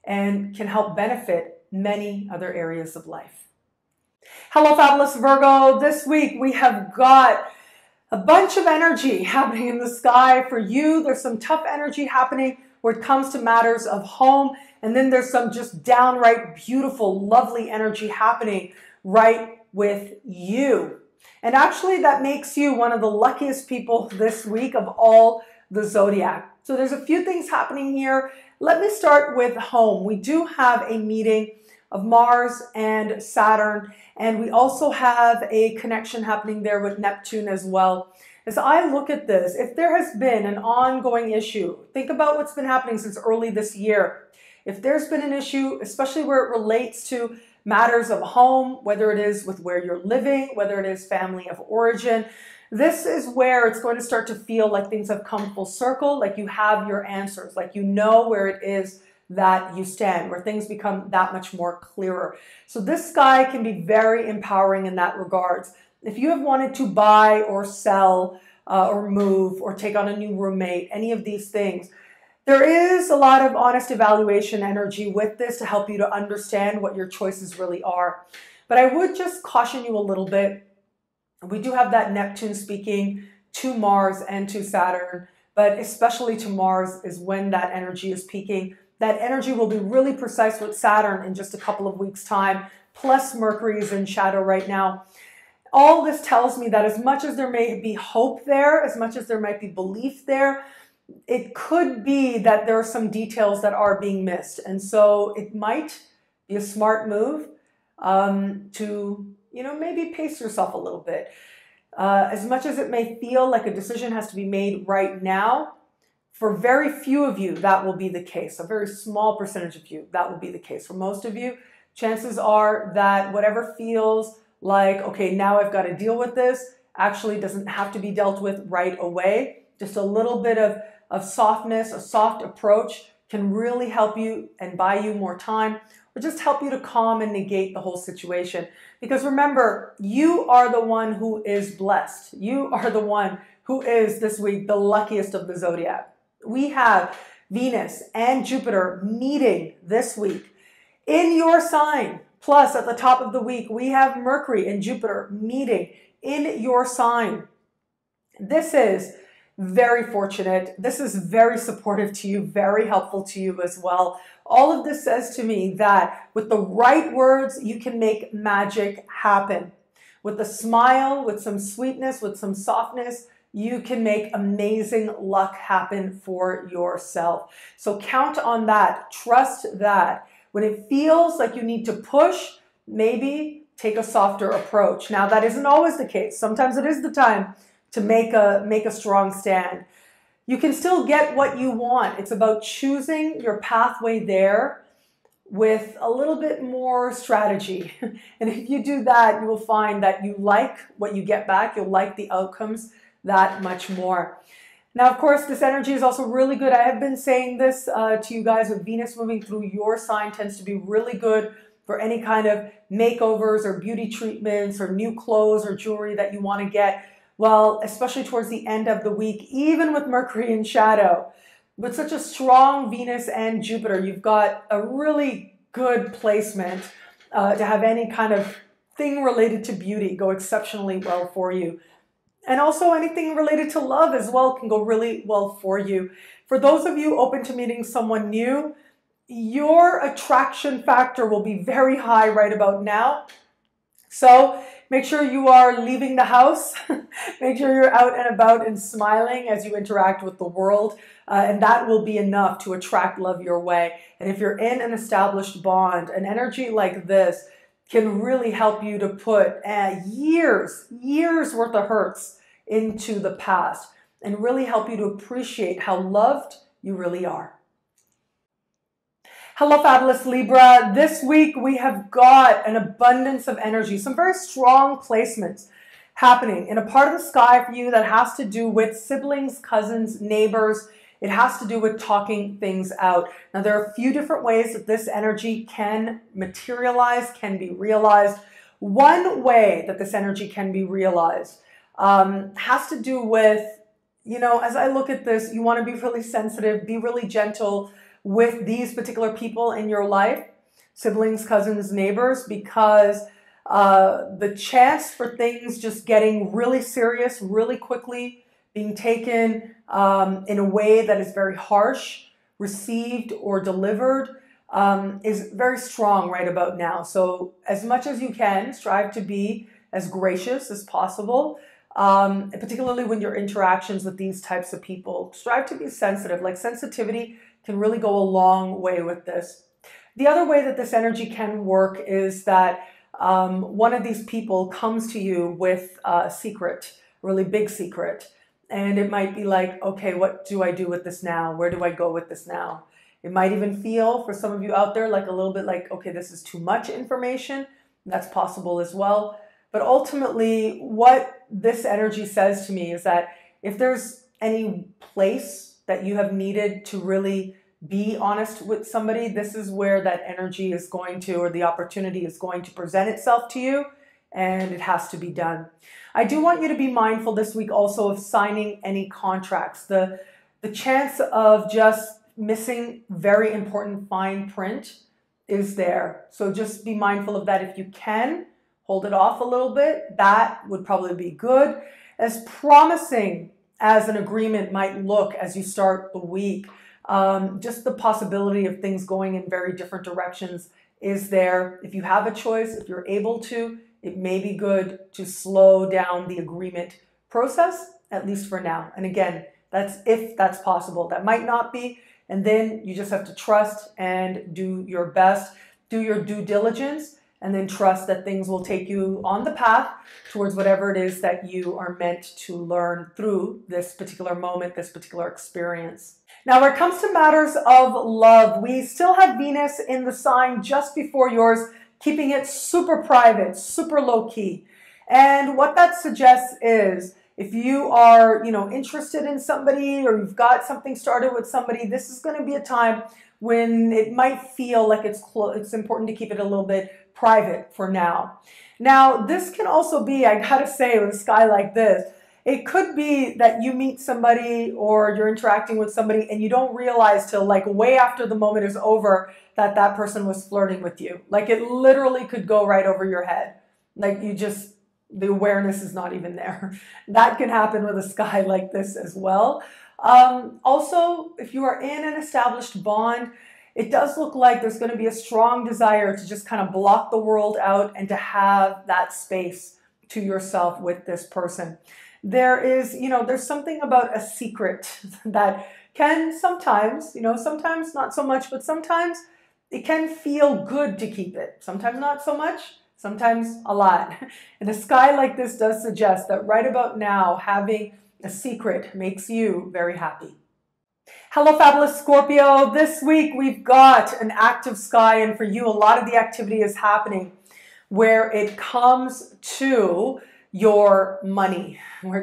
and can help benefit many other areas of life. Hello, Fabulous Virgo. This week we have got a bunch of energy happening in the sky for you. There's some tough energy happening where it comes to matters of home. And then there's some just downright beautiful, lovely energy happening right with you. And actually that makes you one of the luckiest people this week of all the zodiac. So there's a few things happening here. Let me start with home. We do have a meeting of Mars and Saturn, and we also have a connection happening there with Neptune as well. As I look at this, if there has been an ongoing issue, think about what's been happening since early this year. If there's been an issue, especially where it relates to matters of home, whether it is with where you're living, whether it is family of origin, this is where it's going to start to feel like things have come full circle, like you have your answers, like you know where it is that you stand, where things become that much more clearer. So this sky can be very empowering in that regards. If you have wanted to buy or sell or move or take on a new roommate, any of these things, there is a lot of honest evaluation energy with this to help you to understand what your choices really are. But I would just caution you a little bit. We do have that Neptune speaking to Mars and to Saturn, but especially to Mars is when that energy is peaking. That energy will be really precise with Saturn in just a couple of weeks' time, plus Mercury is in shadow right now. All this tells me that as much as there may be hope there, as much as there might be belief there, it could be that there are some details that are being missed. And so it might be a smart move to, maybe pace yourself a little bit. As much as it may feel like a decision has to be made right now, for very few of you, that will be the case. A very small percentage of you, that will be the case. For most of you, chances are that whatever feels like, okay, now I've got to deal with this, actually doesn't have to be dealt with right away. Just a little bit of softness, a soft approach can really help you and buy you more time, or just help you to calm and negate the whole situation. Because remember, you are the one who is blessed. You are the one who is this week the luckiest of the zodiac. We have Venus and Jupiter meeting this week in your sign. Plus, at the top of the week, we have Mercury and Jupiter meeting in your sign. This is very fortunate. This is very supportive to you, very helpful to you as well. All of this says to me that with the right words, you can make magic happen. With a smile, with some sweetness, with some softness, you can make amazing luck happen for yourself. So count on that. Trust that. When it feels like you need to push, maybe take a softer approach. Now, that isn't always the case. Sometimes it is the time to make a strong stand. You can still get what you want. It's about choosing your pathway there with a little bit more strategy. And if you do that, you will find that you like what you get back. You'll like the outcomes that much more. Now, of course, this energy is also really good. I have been saying this to you guys, with Venus moving through your sign tends to be really good for any kind of makeovers or beauty treatments or new clothes or jewelry that you want to get. Well, especially towards the end of the week, even with Mercury in shadow. With such a strong Venus and Jupiter, you've got a really good placement to have any kind of thing related to beauty go exceptionally well for you. And also anything related to love as well can go really well for you. For those of you open to meeting someone new, your attraction factor will be very high right about now. So make sure you are leaving the house. Make sure you're out and about and smiling as you interact with the world. And that will be enough to attract love your way. And if you're in an established bond, an energy like this can really help you to put years worth of hurts into the past and really help you to appreciate how loved you really are. Hello, Fabulous Libra. This week we have got an abundance of energy, some very strong placements happening in a part of the sky for you that has to do with siblings, cousins, neighbors. It has to do with talking things out. Now, there are a few different ways that this energy can materialize, can be realized. One way that this energy can be realized has to do with, as I look at this, you want to be really sensitive, be really gentle with these particular people in your life, siblings, cousins, neighbors, because the chance for things just getting really serious really quickly, being taken in a way that is very harsh, received or delivered, is very strong right about now. So as much as you can, strive to be as gracious as possible, particularly when your interactions with these types of people. Strive to be sensitive. Like, sensitivity can really go a long way with this. The other way that this energy can work is that one of these people comes to you with a secret, a really big secret. And it might be like, okay, what do I do with this now? Where do I go with this now? It might even feel, for some of you out there, like a little bit like, okay, this is too much information. That's possible as well. But ultimately, what this energy says to me is that if there's any place that you have needed to really be honest with somebody, this is where that energy is going to, or the opportunity is going to present itself to you, and it has to be done. I do want you to be mindful this week also of signing any contracts. The chance of just missing very important fine print is there. So just be mindful of that. If you can, hold it off a little bit. That would probably be good. As promising as an agreement might look as you start the week, just the possibility of things going in very different directions is there. If you have a choice, if you're able to, it may be good to slow down the agreement process, at least for now. And again, that's if that's possible. That might not be. And then you just have to trust and do your best, do your due diligence, and then trust that things will take you on the path towards whatever it is that you are meant to learn through this particular moment, this particular experience. Now, when it comes to matters of love, we still have Venus in the sign just before yours, keeping it super private, super low key. And what that suggests is, if you are, interested in somebody, or you've got something started with somebody, this is going to be a time when it might feel like it's important to keep it a little bit private for now. Now, this can also be, I gotta say, with a sky like this, it could be that you meet somebody or you're interacting with somebody and you don't realize till like way after the moment is over that that person was flirting with you. Like, it literally could go right over your head. Like, the awareness is not even there. That can happen with a sky like this as well. Also, if you are in an established bond, it does look like there's going to be a strong desire to just kind of block the world out and to have that space to yourself with this person. There is, there's something about a secret that can sometimes, sometimes not so much, but sometimes it can feel good to keep it. Sometimes not so much. Sometimes a lot. And a sky like this does suggest that right about now, having a secret makes you very happy. Hello, Fabulous Scorpio. This week we've got an active sky, and for you, a lot of the activity is happening where it comes to your money,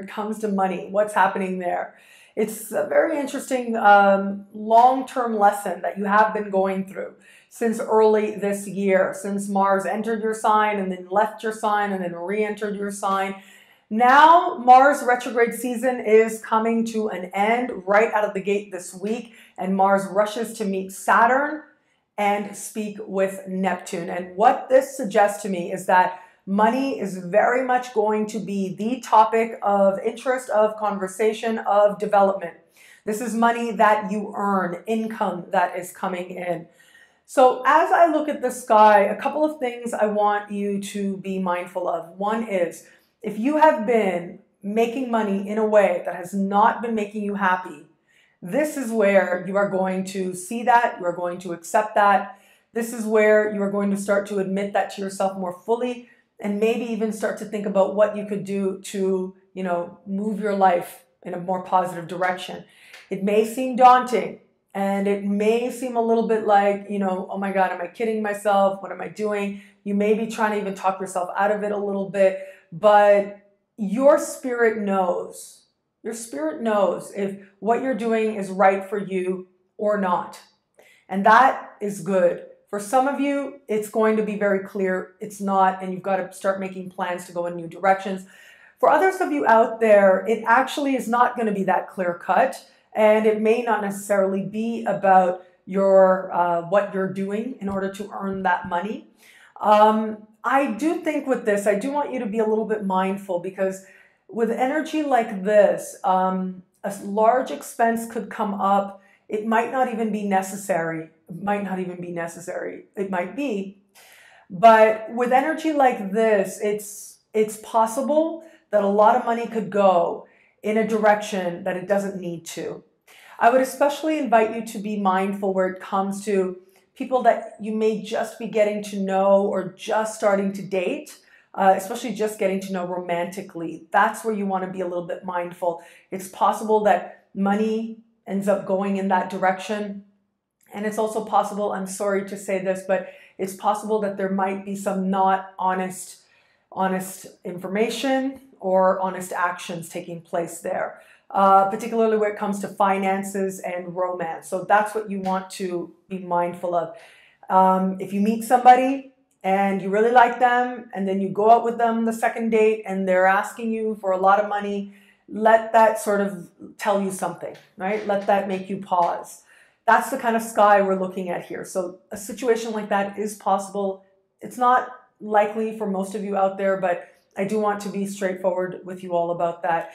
what's happening there. It's a very interesting long-term lesson that you have been going through since early this year, since Mars entered your sign and then left your sign and then re-entered your sign. Now, Mars retrograde season is coming to an end right out of the gate this week, and Mars rushes to meet Saturn and speak with Neptune. And what this suggests to me is that money is very much going to be the topic of interest, of conversation, of development. This is money that you earn, income that is coming in. So as I look at the sky, a couple of things I want you to be mindful of. One is, if you have been making money in a way that has not been making you happy, this is where you are going to see that, you are going to accept that. This is where you are going to start to admit that to yourself more fully, and maybe even start to think about what you could do to, move your life in a more positive direction. It may seem daunting, and it may seem a little bit like, oh my God, am I kidding myself? What am I doing? You may be trying to even talk yourself out of it a little bit, but your spirit knows. Your spirit knows if what you're doing is right for you or not. And that is good. For some of you, it's going to be very clear it's not, and you've got to start making plans to go in new directions. For others of you out there, it actually is not going to be that clear cut, and it may not necessarily be about what you're doing in order to earn that money. I do think with this, I do want you to be a little bit mindful, because with energy like this, a large expense could come up. It might not even be necessary. It might not even be necessary. It might be. But with energy like this, it's possible that a lot of money could go in a direction that it doesn't need to. I would especially invite you to be mindful where it comes to people that you may just be getting to know or just starting to date, especially just getting to know romantically. That's where you want to be a little bit mindful. It's possible that money ends up going in that direction. And it's also possible, I'm sorry to say this, but it's possible that there might be some not honest information or honest actions taking place there. Particularly when it comes to finances and romance. So that's what you want to be mindful of. If you meet somebody and you really like them, and then you go out with them the second date and they're asking you for a lot of money, let that sort of tell you something, right? Let that make you pause. That's the kind of sky we're looking at here. So a situation like that is possible. It's not likely for most of you out there, but I do want to be straightforward with you all about that.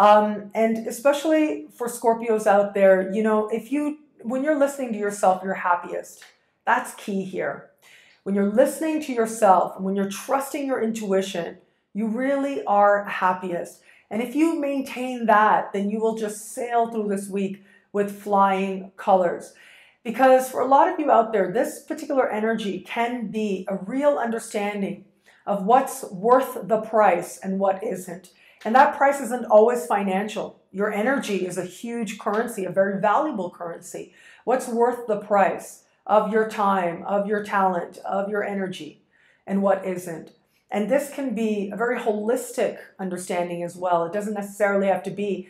And especially for Scorpios out there, you know, when you're listening to yourself, you're happiest. That's key here. When you're listening to yourself, when you're trusting your intuition, you really are happiest. And if you maintain that, then you will just sail through this week with flying colors. Because for a lot of you out there, this particular energy can be a real understanding of what's worth the price and what isn't. And that price isn't always financial. Your energy is a huge currency, a very valuable currency. What's worth the price of your time, of your talent, of your energy, and what isn't? And this can be a very holistic understanding as well. It doesn't necessarily have to be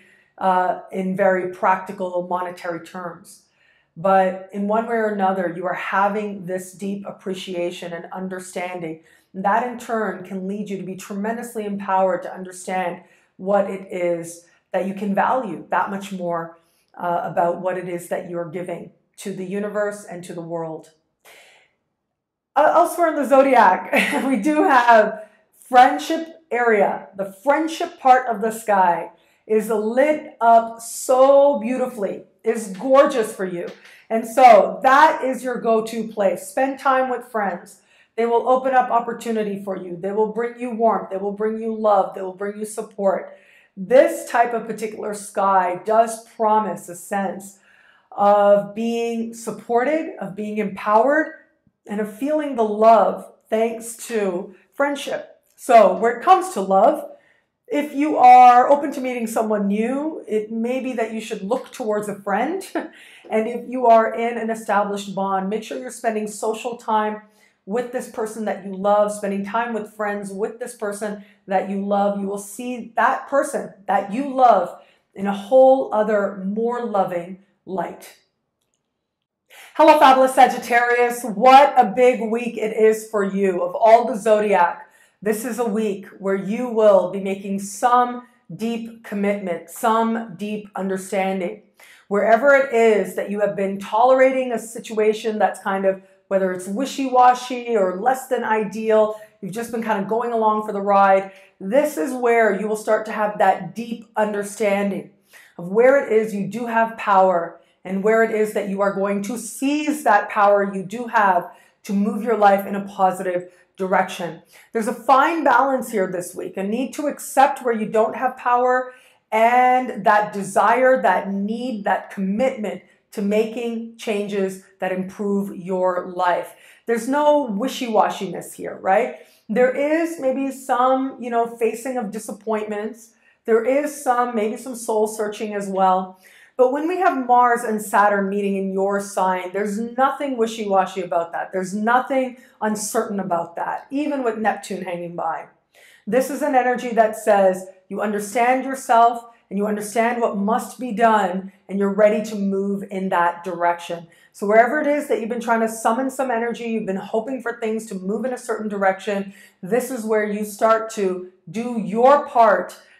in very practical monetary terms. But in one way or another, you are having this deep appreciation and understanding. That in turn can lead you to be tremendously empowered to understand what it is that you can value that much more about what it is that you're giving to the universe and to the world. Elsewhere in the zodiac, we do have friendship area. The friendship part of the sky is lit up so beautifully, is gorgeous for you. And so that is your go-to place. Spend time with friends. They will open up opportunity for you. They will bring you warmth. They will bring you love. They will bring you support. This type of particular sky does promise a sense of being supported, of being empowered, and of feeling the love thanks to friendship. So where it comes to love, if you are open to meeting someone new, it may be that you should look towards a friend. And if you are in an established bond, make sure you're spending social time with this person that you love, spending time with friends with this person that you love. You will see that person that you love in a whole other, more loving light. Hello, Fabulous Sagittarius. What a big week it is for you. Of all the zodiac, this is a week where you will be making some deep commitment, some deep understanding. Wherever it is that you have been tolerating a situation that's kind of, whether it's wishy-washy or less than ideal, you've just been kind of going along for the ride, this is where you will start to have that deep understanding of where it is you do have power and where it is that you are going to seize that power you do have to move your life in a positive direction. There's a fine balance here this week, a need to accept where you don't have power, and that desire, that need, that commitment to making changes that improve your life. There's no wishy-washiness here, right? There is maybe some, facing of disappointments. There is maybe some soul searching as well. But when we have Mars and Saturn meeting in your sign, there's nothing wishy-washy about that. There's nothing uncertain about that, even with Neptune hanging by. This is an energy that says you understand yourself and you understand what must be done, and you're ready to move in that direction. So wherever it is that you've been trying to summon some energy, you've been hoping for things to move in a certain direction, this is where you start to do your part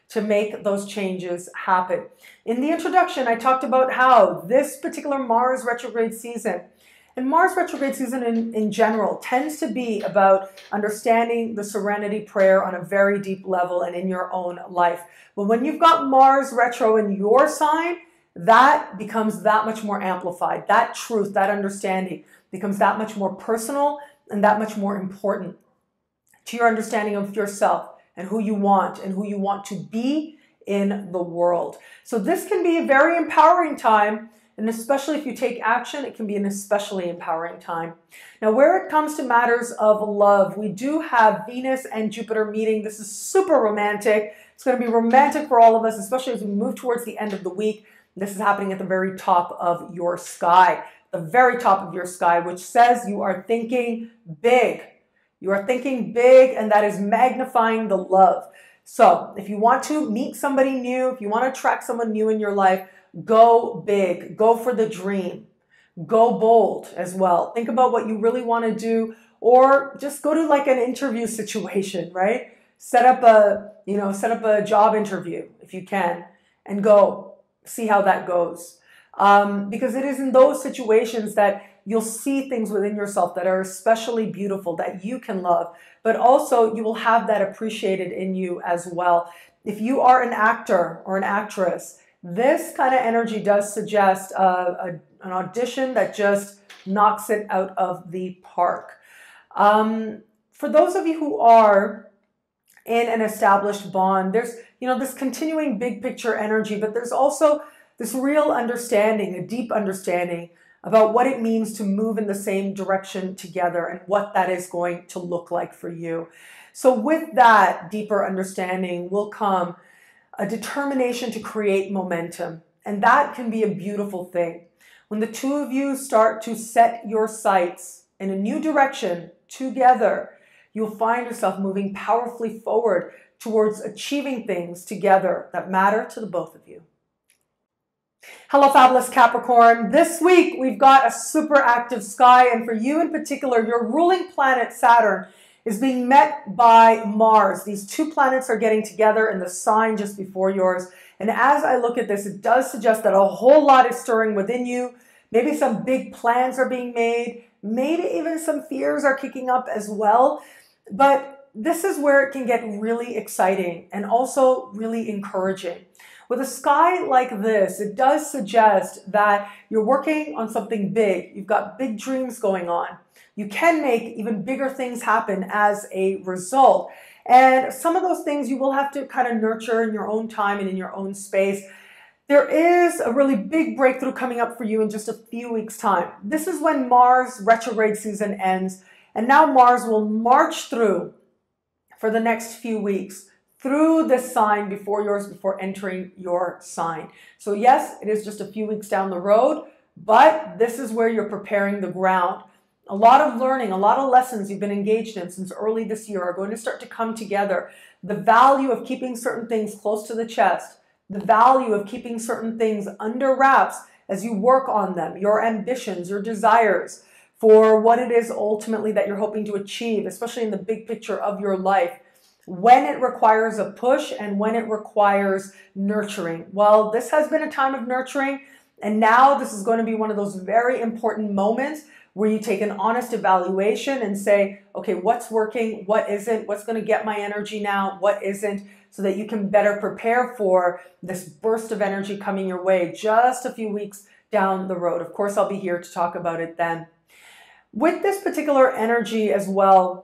to make those changes happen. In the introduction, I talked about how this particular Mars retrograde season, and Mars retrograde season in general, tends to be about understanding the serenity prayer on a very deep level and in your own life. But when you've got Mars retro in your sign, that becomes that much more amplified. That truth, that understanding becomes that much more personal and that much more important to your understanding of yourself and who you want to be in the world. So this can be a very empowering time, and especially if you take action, it can be an especially empowering time. Now, where it comes to matters of love, we do have Venus and Jupiter meeting. This is super romantic. It's going to be romantic for all of us, especially as we move towards the end of the week. This is happening at the very top of your sky, the very top of your sky, which says you are thinking big. You are thinking big, and that is magnifying the love. So if you want to meet somebody new, if you want to attract someone new in your life, go big, go for the dream, go bold as well. Think about what you really want to do, or just go to like an interview situation, right? Set up a job interview if you can, and go see how that goes. Because it is in those situations that you'll see things within yourself that are especially beautiful, that you can love, but also you will have that appreciated in you as well. If you are an actor or an actress, this kind of energy does suggest an audition that just knocks it out of the park. For those of you who are in an established bond, there's this continuing big picture energy, but there's also this real understanding, a deep understanding about what it means to move in the same direction together and what that is going to look like for you. So with that deeper understanding will come a determination to create momentum. And that can be a beautiful thing. When the two of you start to set your sights in a new direction together, you'll find yourself moving powerfully forward towards achieving things together that matter to the both of you. Hello, Fabulous Capricorn. This week, we've got a super active sky, and for you in particular, your ruling planet, Saturn, is being met by Mars. These two planets are getting together in the sign just before yours, and as I look at this, it does suggest that a whole lot is stirring within you. Maybe some big plans are being made. Maybe even some fears are kicking up as well, but this is where it can get really exciting and also really encouraging. With a sky like this, it does suggest that you're working on something big. You've got big dreams going on. You can make even bigger things happen as a result. And some of those things you will have to kind of nurture in your own time and in your own space. There is a really big breakthrough coming up for you in just a few weeks' time. This is when Mars retrograde season ends, and now Mars will march through for the next few weeks through this sign before yours, before entering your sign. So yes, it is just a few weeks down the road, but this is where you're preparing the ground. A lot of learning, a lot of lessons you've been engaged in since early this year are going to start to come together. The value of keeping certain things close to the chest, the value of keeping certain things under wraps as you work on them, your ambitions, your desires for what it is ultimately that you're hoping to achieve, especially in the big picture of your life. When it requires a push and when it requires nurturing. Well, this has been a time of nurturing, and now this is going to be one of those very important moments where you take an honest evaluation and say, okay, what's working, what isn't, what's going to get my energy now, what isn't, so that you can better prepare for this burst of energy coming your way just a few weeks down the road. Of course, I'll be here to talk about it then. With this particular energy as well,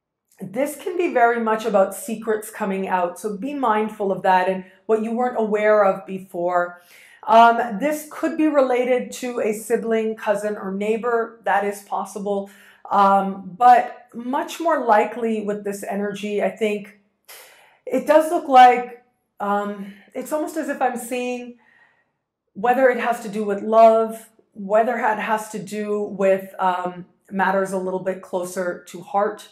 this can be very much about secrets coming out. So be mindful of that and what you weren't aware of before. This could be related to a sibling, cousin, or neighbor. That is possible. But much more likely with this energy, I think it does look like it's almost as if I'm seeing whether it has to do with love, whether it has to do with matters a little bit closer to heart.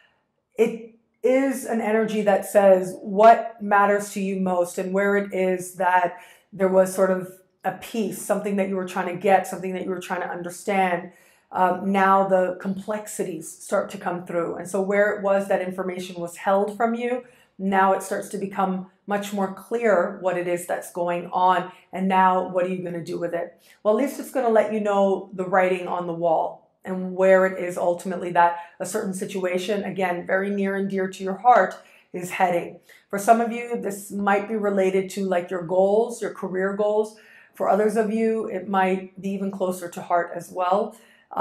It is an energy that says what matters to you most, and where it is that there was sort of a piece, something that you were trying to get, something that you were trying to understand. Now the complexities start to come through. And so where it was that information was held from you, now it starts to become much more clear what it is that's going on. And now what are you going to do with it? Well, at least it's going to let you know the writing on the wall and where it is ultimately that a certain situation, again, very near and dear to your heart, is heading. For some of you, this might be related to like your goals, your career goals. For others of you, it might be even closer to heart as well.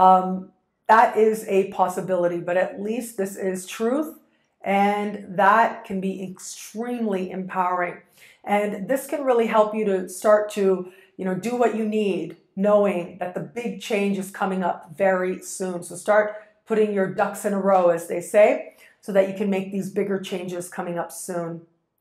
That is a possibility, but at least this is truth, and that can be extremely empowering. And this can really help you to start to, do what you need, knowing that the big change is coming up very soon. So start putting your ducks in a row, as they say, so that you can make these bigger changes coming up soon.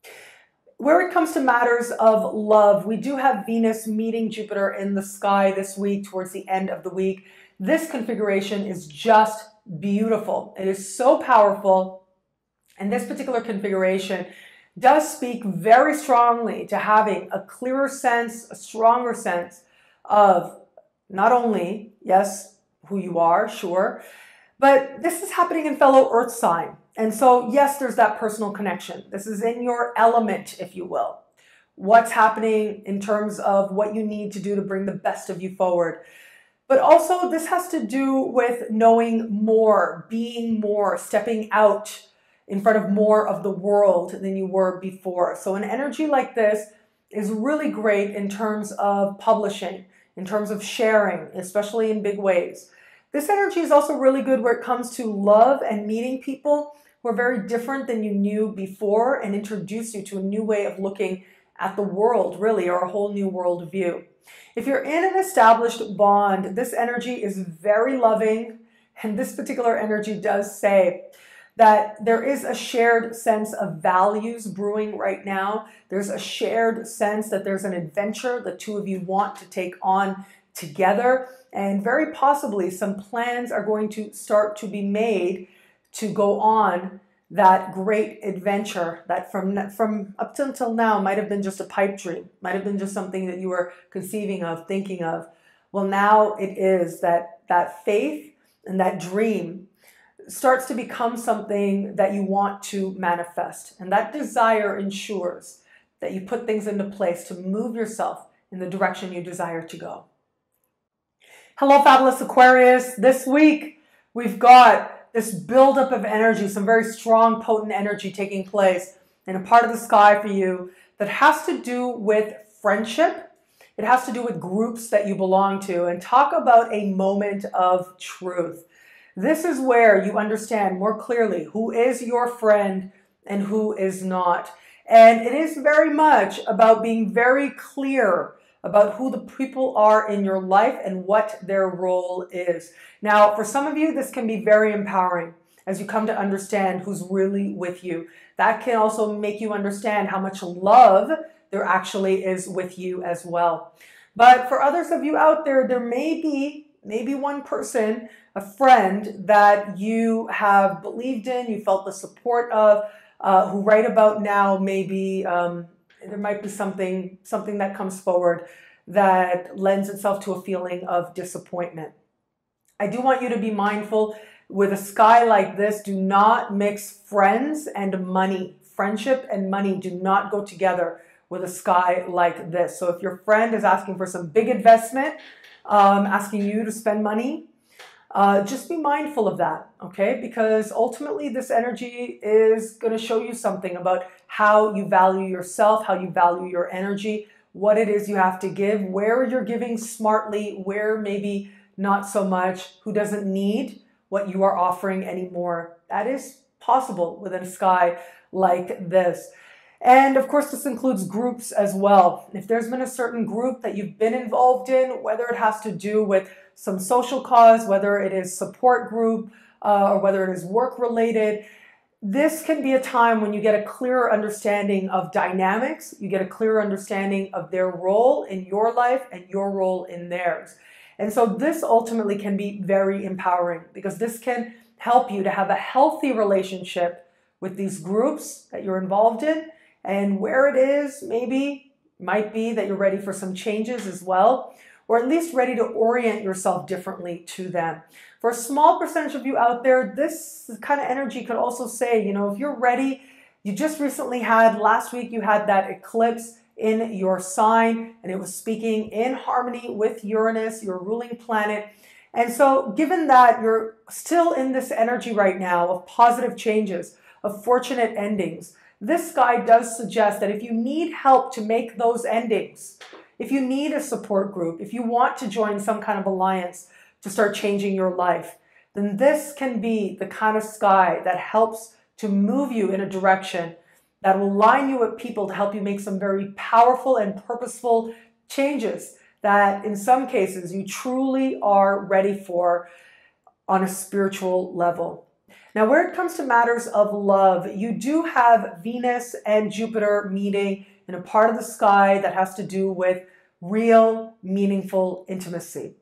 Where it comes to matters of love, we do have Venus meeting Jupiter in the sky this week towards the end of the week. This configuration is just beautiful. It is so powerful. And this particular configuration does speak very strongly to having a clearer sense, a stronger sense of not only, yes, who you are, sure, but this is happening in fellow Earth sign. And so, yes, there's that personal connection. This is in your element, if you will. What's happening in terms of what you need to do to bring the best of you forward. But also, this has to do with knowing more, being more, stepping out in front of more of the world than you were before. So an energy like this is really great in terms of publishing, in terms of sharing, especially in big ways. This energy is also really good where it comes to love and meeting people who are very different than you knew before and introduce you to a new way of looking at the world, really, or a whole new world view. If you're in an established bond, this energy is very loving, and this particular energy does say that there is a shared sense of values brewing right now. There's a shared sense that there's an adventure the two of you want to take on together, and very possibly some plans are going to start to be made to go on that great adventure that from up until now might have been just a pipe dream, might have been just something that you were conceiving of, thinking of. Well, now it is that faith and that dream starts to become something that you want to manifest. And that desire ensures that you put things into place to move yourself in the direction you desire to go. Hello, Fabulous Aquarius. This week, we've got this buildup of energy, some very strong, potent energy taking place in a part of the sky for you that has to do with friendship. It has to do with groups that you belong to, and talk about a moment of truth. This is where you understand more clearly who is your friend and who is not. And it is very much about being very clear about who the people are in your life and what their role is. Now, for some of you, this can be very empowering as you come to understand who's really with you. That can also make you understand how much love there actually is with you as well. But for others of you out there, there may be maybe one person, a friend that you have believed in, you felt the support of, who right about now maybe there might be something that comes forward that lends itself to a feeling of disappointment. I do want you to be mindful with a sky like this. Do not mix friends and money. Friendship and money do not go together with a sky like this. So if your friend is asking for some big investment, asking you to spend money, just be mindful of that, okay? Because ultimately this energy is going to show you something about how you value yourself, how you value your energy, what it is you have to give, where you're giving smartly, where maybe not so much, who doesn't need what you are offering anymore. That is possible within a sky like this. And of course, this includes groups as well. If there's been a certain group that you've been involved in, whether it has to do with some social cause, whether it is support group, or whether it is work related, this can be a time when you get a clearer understanding of dynamics, you get a clearer understanding of their role in your life and your role in theirs. And so this ultimately can be very empowering because this can help you to have a healthy relationship with these groups that you're involved in, and where it is, maybe, might be that you're ready for some changes as well, or at least ready to orient yourself differently to them. For a small percentage of you out there, this kind of energy could also say, you know, if you're ready You just recently had, last week you had that eclipse in your sign, and it was speaking in harmony with Uranus, your ruling planet. And so given that you're still in this energy right now of positive changes, of fortunate endings, this guy does suggest that if you need help to make those endings, if you need a support group, if you want to join some kind of alliance to start changing your life, then this can be the kind of sky that helps to move you in a direction that will line you with people to help you make some very powerful and purposeful changes that in some cases you truly are ready for on a spiritual level. Now, where it comes to matters of love, you do have Venus and Jupiter meeting in a part of the sky that has to do with real, meaningful intimacy.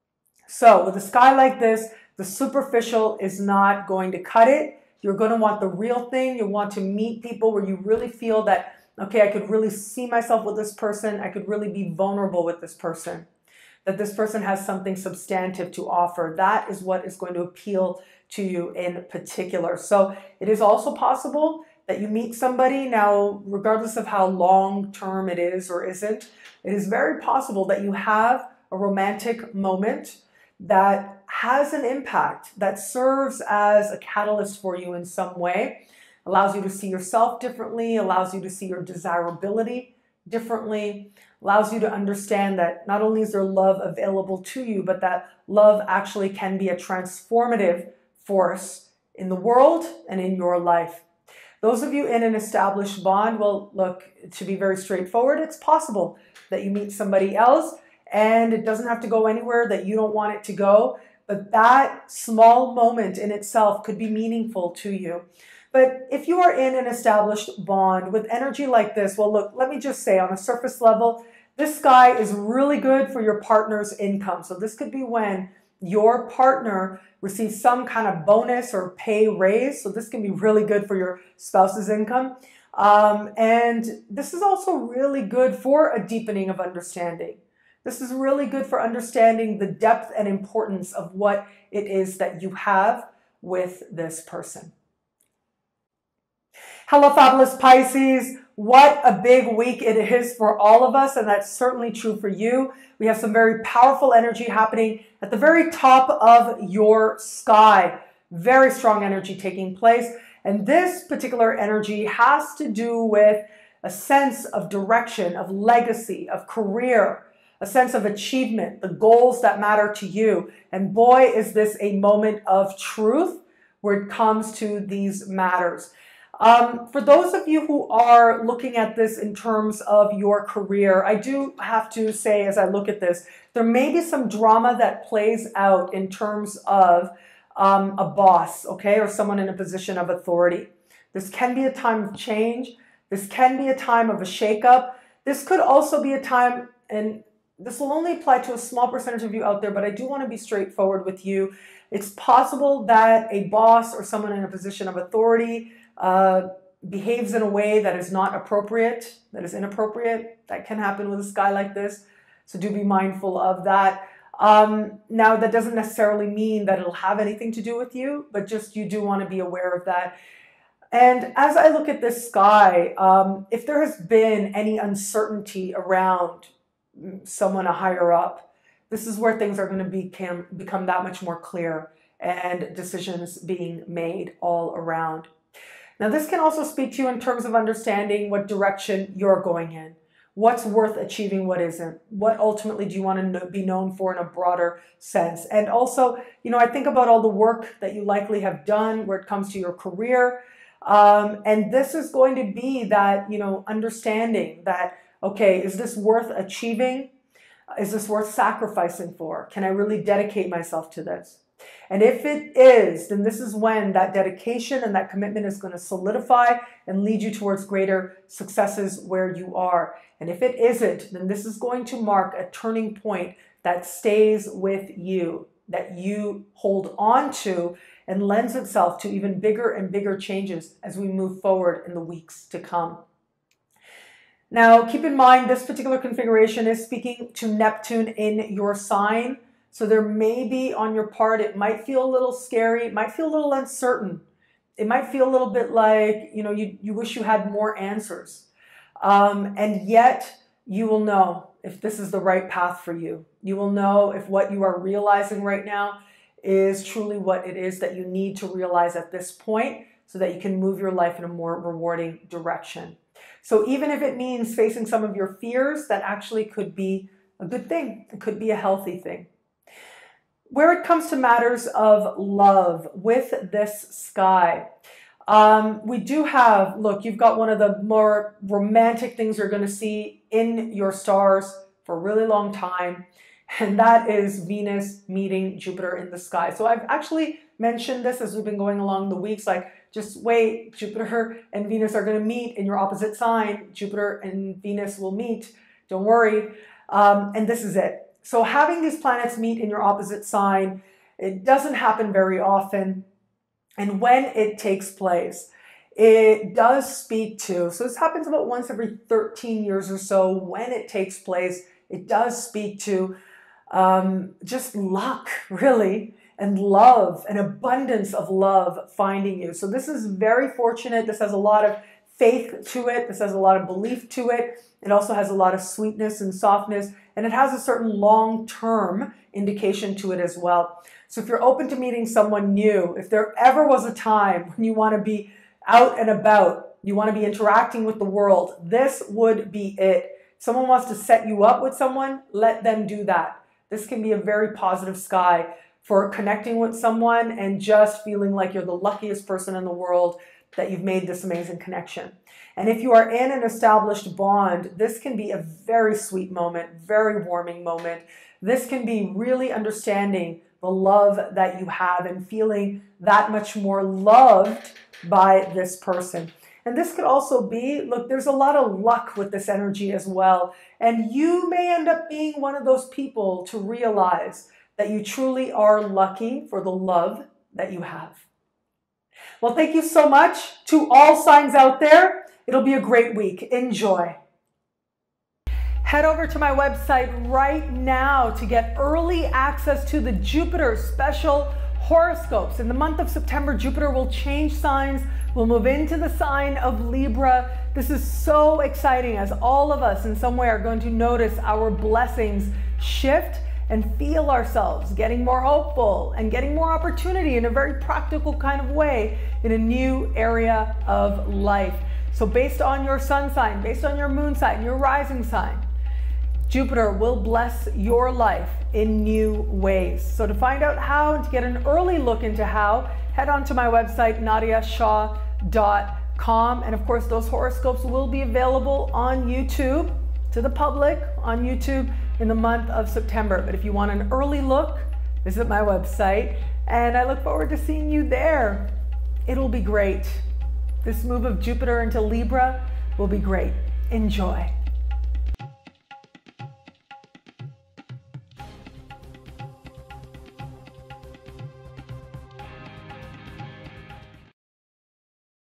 So with a sky like this, the superficial is not going to cut it. You're going to want the real thing. You want to meet people where you really feel that, okay, I could really see myself with this person. I could really be vulnerable with this person. That this person has something substantive to offer. That is what is going to appeal to you in particular. So it is also possible that you meet somebody. Now, regardless of how long-term it is or isn't, it is very possible that you have a romantic moment that has an impact, that serves as a catalyst for you in some way, allows you to see yourself differently, allows you to see your desirability differently, allows you to understand that not only is there love available to you, but that love actually can be a transformative force in the world and in your life. Those of you in an established bond, well, look, to be very straightforward, it's possible that you meet somebody else and it doesn't have to go anywhere that you don't want it to go, but that small moment in itself could be meaningful to you. But if you are in an established bond with energy like this, well, look, let me just say on a surface level, this sky is really good for your partner's income. So this could be when your partner receives some kind of bonus or pay raise. So this can be really good for your spouse's income. And this is also really good for a deepening of understanding. This is really good for understanding the depth and importance of what it is that you have with this person. Hello, fabulous Pisces. What a big week it is for all of us, and that's certainly true for you. We have some very powerful energy happening at the very top of your sky. Very strong energy taking place, and this particular energy has to do with a sense of direction, of legacy, of career, a sense of achievement, the goals that matter to you. And boy, is this a moment of truth where it comes to these matters. For those of you who are looking at this in terms of your career, I do have to say, as I look at this, there may be some drama that plays out in terms of a boss, okay, or someone in a position of authority. This can be a time of change. This can be a time of a shakeup. This could also be a time, and this will only apply to a small percentage of you out there, but I do want to be straightforward with you. It's possible that a boss or someone in a position of authority behaves in a way that is not appropriate, that is inappropriate. That can happen with a sky like this. So do be mindful of that. Now, that doesn't necessarily mean that it'll have anything to do with you, but just you do want to be aware of that. And as I look at this sky, if there has been any uncertainty around someone higher up, this is where things are going to become that much more clear and decisions being made all around. Now, this can also speak to you in terms of understanding what direction you're going in. What's worth achieving, what isn't? What ultimately do you want to be known for in a broader sense? And also, I think about all the work that you likely have done where it comes to your career. And this is going to be that, understanding that, okay, is this worth achieving? Is this worth sacrificing for? Can I really dedicate myself to this? And if it is, then this is when that dedication and that commitment is going to solidify and lead you towards greater successes where you are. And if it isn't, then this is going to mark a turning point that stays with you, that you hold on to, and lends itself to even bigger and bigger changes as we move forward in the weeks to come. Now, keep in mind, this particular configuration is speaking to Neptune in your sign. So there may be on your part, it might feel a little scary. It might feel a little uncertain it might feel a little bit like, you wish you had more answers. And yet you will know if this is the right path for you. You will know if what you are realizing right now is truly what it is that you need to realize at this point so that you can move your life in a more rewarding direction. So even if it means facing some of your fears, that actually could be a good thing. It could be a healthy thing. Where it comes to matters of love with this sky, we do have, look, you've got one of the more romantic things you're going to see in your stars for a really long time, and that is Venus meeting Jupiter in the sky. So I've actually mentioned this as we've been going along the weeks, like, just wait, Jupiter and Venus are going to meet in your opposite sign. Jupiter and Venus will meet, don't worry, and this is it. So having these planets meet in your opposite sign, it doesn't happen very often. And when it takes place, it does speak to, so this happens about once every 13 years or so. When it takes place, it does speak to just luck, really, and love, an abundance of love finding you. So this is very fortunate. This has a lot of faith to it. This has a lot of belief to it. It also has a lot of sweetness and softness, and it has a certain long-term indication to it as well. So if you're open to meeting someone new, if there ever was a time when you want to be out and about, you want to be interacting with the world, this would be it. If someone wants to set you up with someone, let them do that. This can be a very positive sky for connecting with someone and just feeling like you're the luckiest person in the world that you've made this amazing connection. And if you are in an established bond, this can be a very sweet moment, very warming moment. This can be really understanding the love that you have and feeling that much more loved by this person. And this could also be, look, there's a lot of luck with this energy as well. And you may end up being one of those people to realize that you truly are lucky for the love that you have. Well, thank you so much to all signs out there. It'll be a great week. Enjoy. Head over to my website right now to get early access to the Jupiter Special Horoscopes. In the month of September, Jupiter will change signs. We'll move into the sign of Libra. This is so exciting as all of us in some way are going to notice our blessings shift and feel ourselves getting more hopeful and getting more opportunity in a very practical kind of way in a new area of life. So based on your sun sign, based on your moon sign, your rising sign, Jupiter will bless your life in new ways. So to find out how and to get an early look into how, head on to my website, nadiyashah.com. And of course, those horoscopes will be available on YouTube to the public on YouTube in the month of September. But if you want an early look, visit my website. And I look forward to seeing you there. It'll be great. This move of Jupiter into Libra will be great. Enjoy.